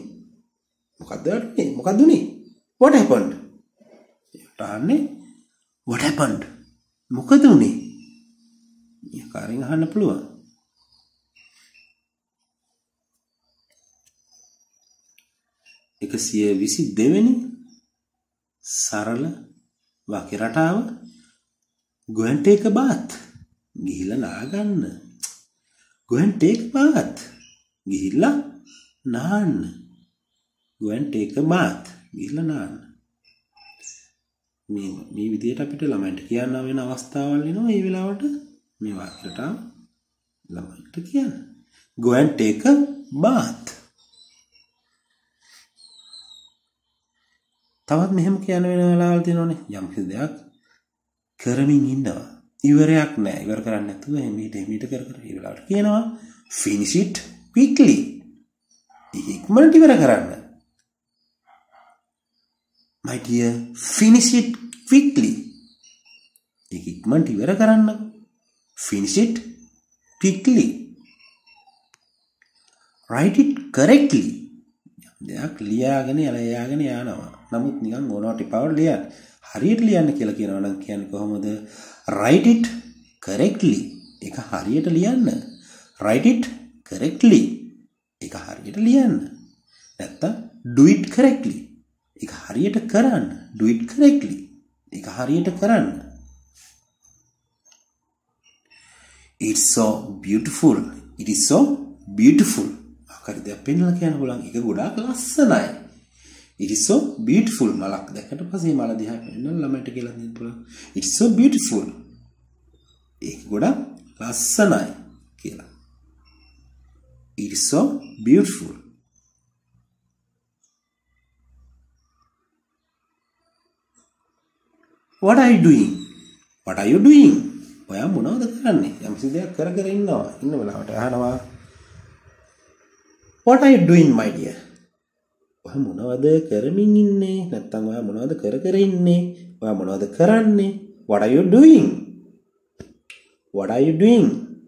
මොකද උනේ? What happened? තාන්නේ what happened? මොකද උනේ? මේ කාරණේ අහන්න පුළුවන්. එකසිය 22 වෙනි සරල වාක්‍ය රටාව go and take a bath. ගිහිල්ලා නාගන්න. Go and take a bath. ගිහිල්ලා නාන්න. Go and take a bath. ගිහිල්ලා නාන්න. මේ විදිහට අපිට ළමයින්ට කියන්න වෙන අවස්ථාවල් එනවා. මේ වෙලාවට මේ වාක්‍යයට ළමයින්ට කියන්න. Go and take a bath. තවත් මෙහෙම කියන වෙන වෙලාවල් තියෙනවනේ. යම් කිසි දෙයක් කරමින් ඉන්නවා. ඉවරයක් නැහැ. ඉවර කරන්නේ නැතුව එමෙහිට කර ඒ වෙලාවට කියනවා finish it quickly. ඉක්මනට ඉවර කරන්න. My dear, finish it quickly. ඉක්මනට ඉවර කරන්න. Finish it quickly. Write it correctly. දෙයක් ලියාගෙන යනවා. නමුත් නිකන් ඕනවට පාවල් ලියන්න. හරියට ලියන්න කියලා කියනවා නම් කියන්නේ කොහොමද? Write it correctly. ඒක හරියට ලියන්න. Write it correctly. ඒක හරියට ලියන්න. නැත්තම් do it correctly. ඒක හරියට කරන්න. Do it correctly. ඒක හරියට කරන්න. It's so beautiful. It is so beautiful. ආකාරය දෙයක් පෙන්නලා කියන්න බලන්න. ඒක ගොඩාක් ලස්සනයි. It is so beautiful. මලක් දැක්කට පස්සේ මල දිහා පෙන්නලා ළමයට කියලා දෙන්න පුළුවන්. It's so beautiful. ඒක ගොඩාක් ලස්සනයි කියලා. It is so beautiful. What are you doing? What are you doing? ඔයා මොනවද කරන්නේ? යම්කිසි දෙයක් කර ඉන්නවා. ඉන්න වෙලාවට අහනවා What are you doing my dear? ඔයා මොනවද කරමින් ඉන්නේ? නැත්නම් ඔයා මොනවද කර ඉන්නේ? ඔයා මොනවද කරන්නේ? What are you doing? What are you doing?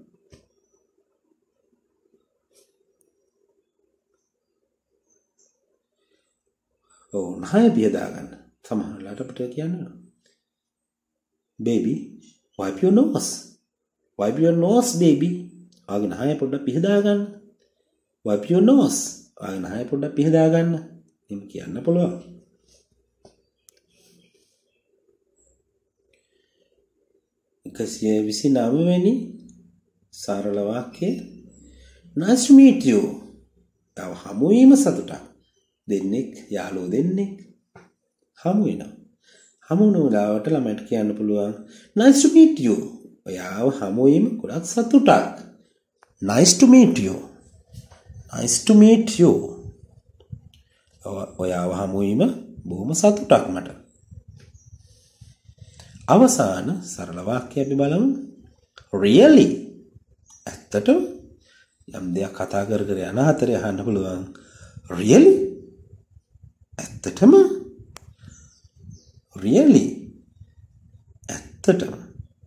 නහය පියදා ගන්න. සමහර වෙලාවට අපිට කියන්න baby wipe your nose. Wipe your nose baby. ආගේ නහය පොඩ්ඩක් පිහදා ගන්න. Wipe your nose. ආගේ නහය පොඩ්ඩක් පිහදා ගන්න. එහෙම කියන්න පුළුවන්. එකසිය 29 වෙනි සරල වාක්‍යය nice to meet you. තව හමු වීම සතුටක්. දෙන්නෙක් යාළුවෝ දෙන්නෙක් හමු වෙනවා. හමු වුණ වෙලාවට ළමයට කියන්න පුළුවන් nice to meet you. ඔයාව හමු වීම ගොඩක් සතුටක්. nice to meet you. nice to meet you. ඔයාව හමු වීම බොහොම සතුටක් මට. අවසාන සරල වාක්‍යය අපි බලමු. really. ඇත්තටම යම් දෙයක් කතා කර යන අතරේ අහන්න පුළුවන් really? ඇත්තටම? really? ඇත්තටම?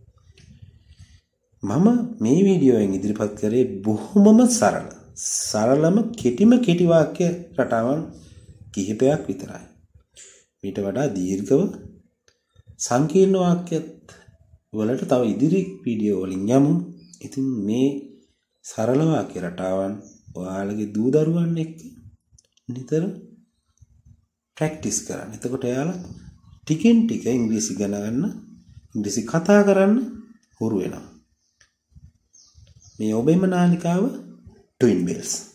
මම මේ වීඩියෝවෙන් ඉදිරිපත් කරේ බොහොමම සරලම කෙටි වාක්‍ය රටාවන් කිහිපයක් විතරයි. මීට වඩා දීර්ඝව සංකීර්ණ වාක්‍යත් වලට තව ඉදිරි වීඩියෝ වලින් යමු. ඉතින් මේ සරල වාක්‍ය රටාවන් ඔයාලගේ දූ දරුවන් එක්ක නිතර ප්‍රැක්ටිස් කරන්න. එතකොට එයාලා ටිකෙන් ටික ඉංග්‍රීසි ඉගෙන ගන්න, ඉංග්‍රීසි කතා කරන්න හුරු වෙනවා. මේ ඔබේම නාලිකාව ට්වින් බෙල්ස්.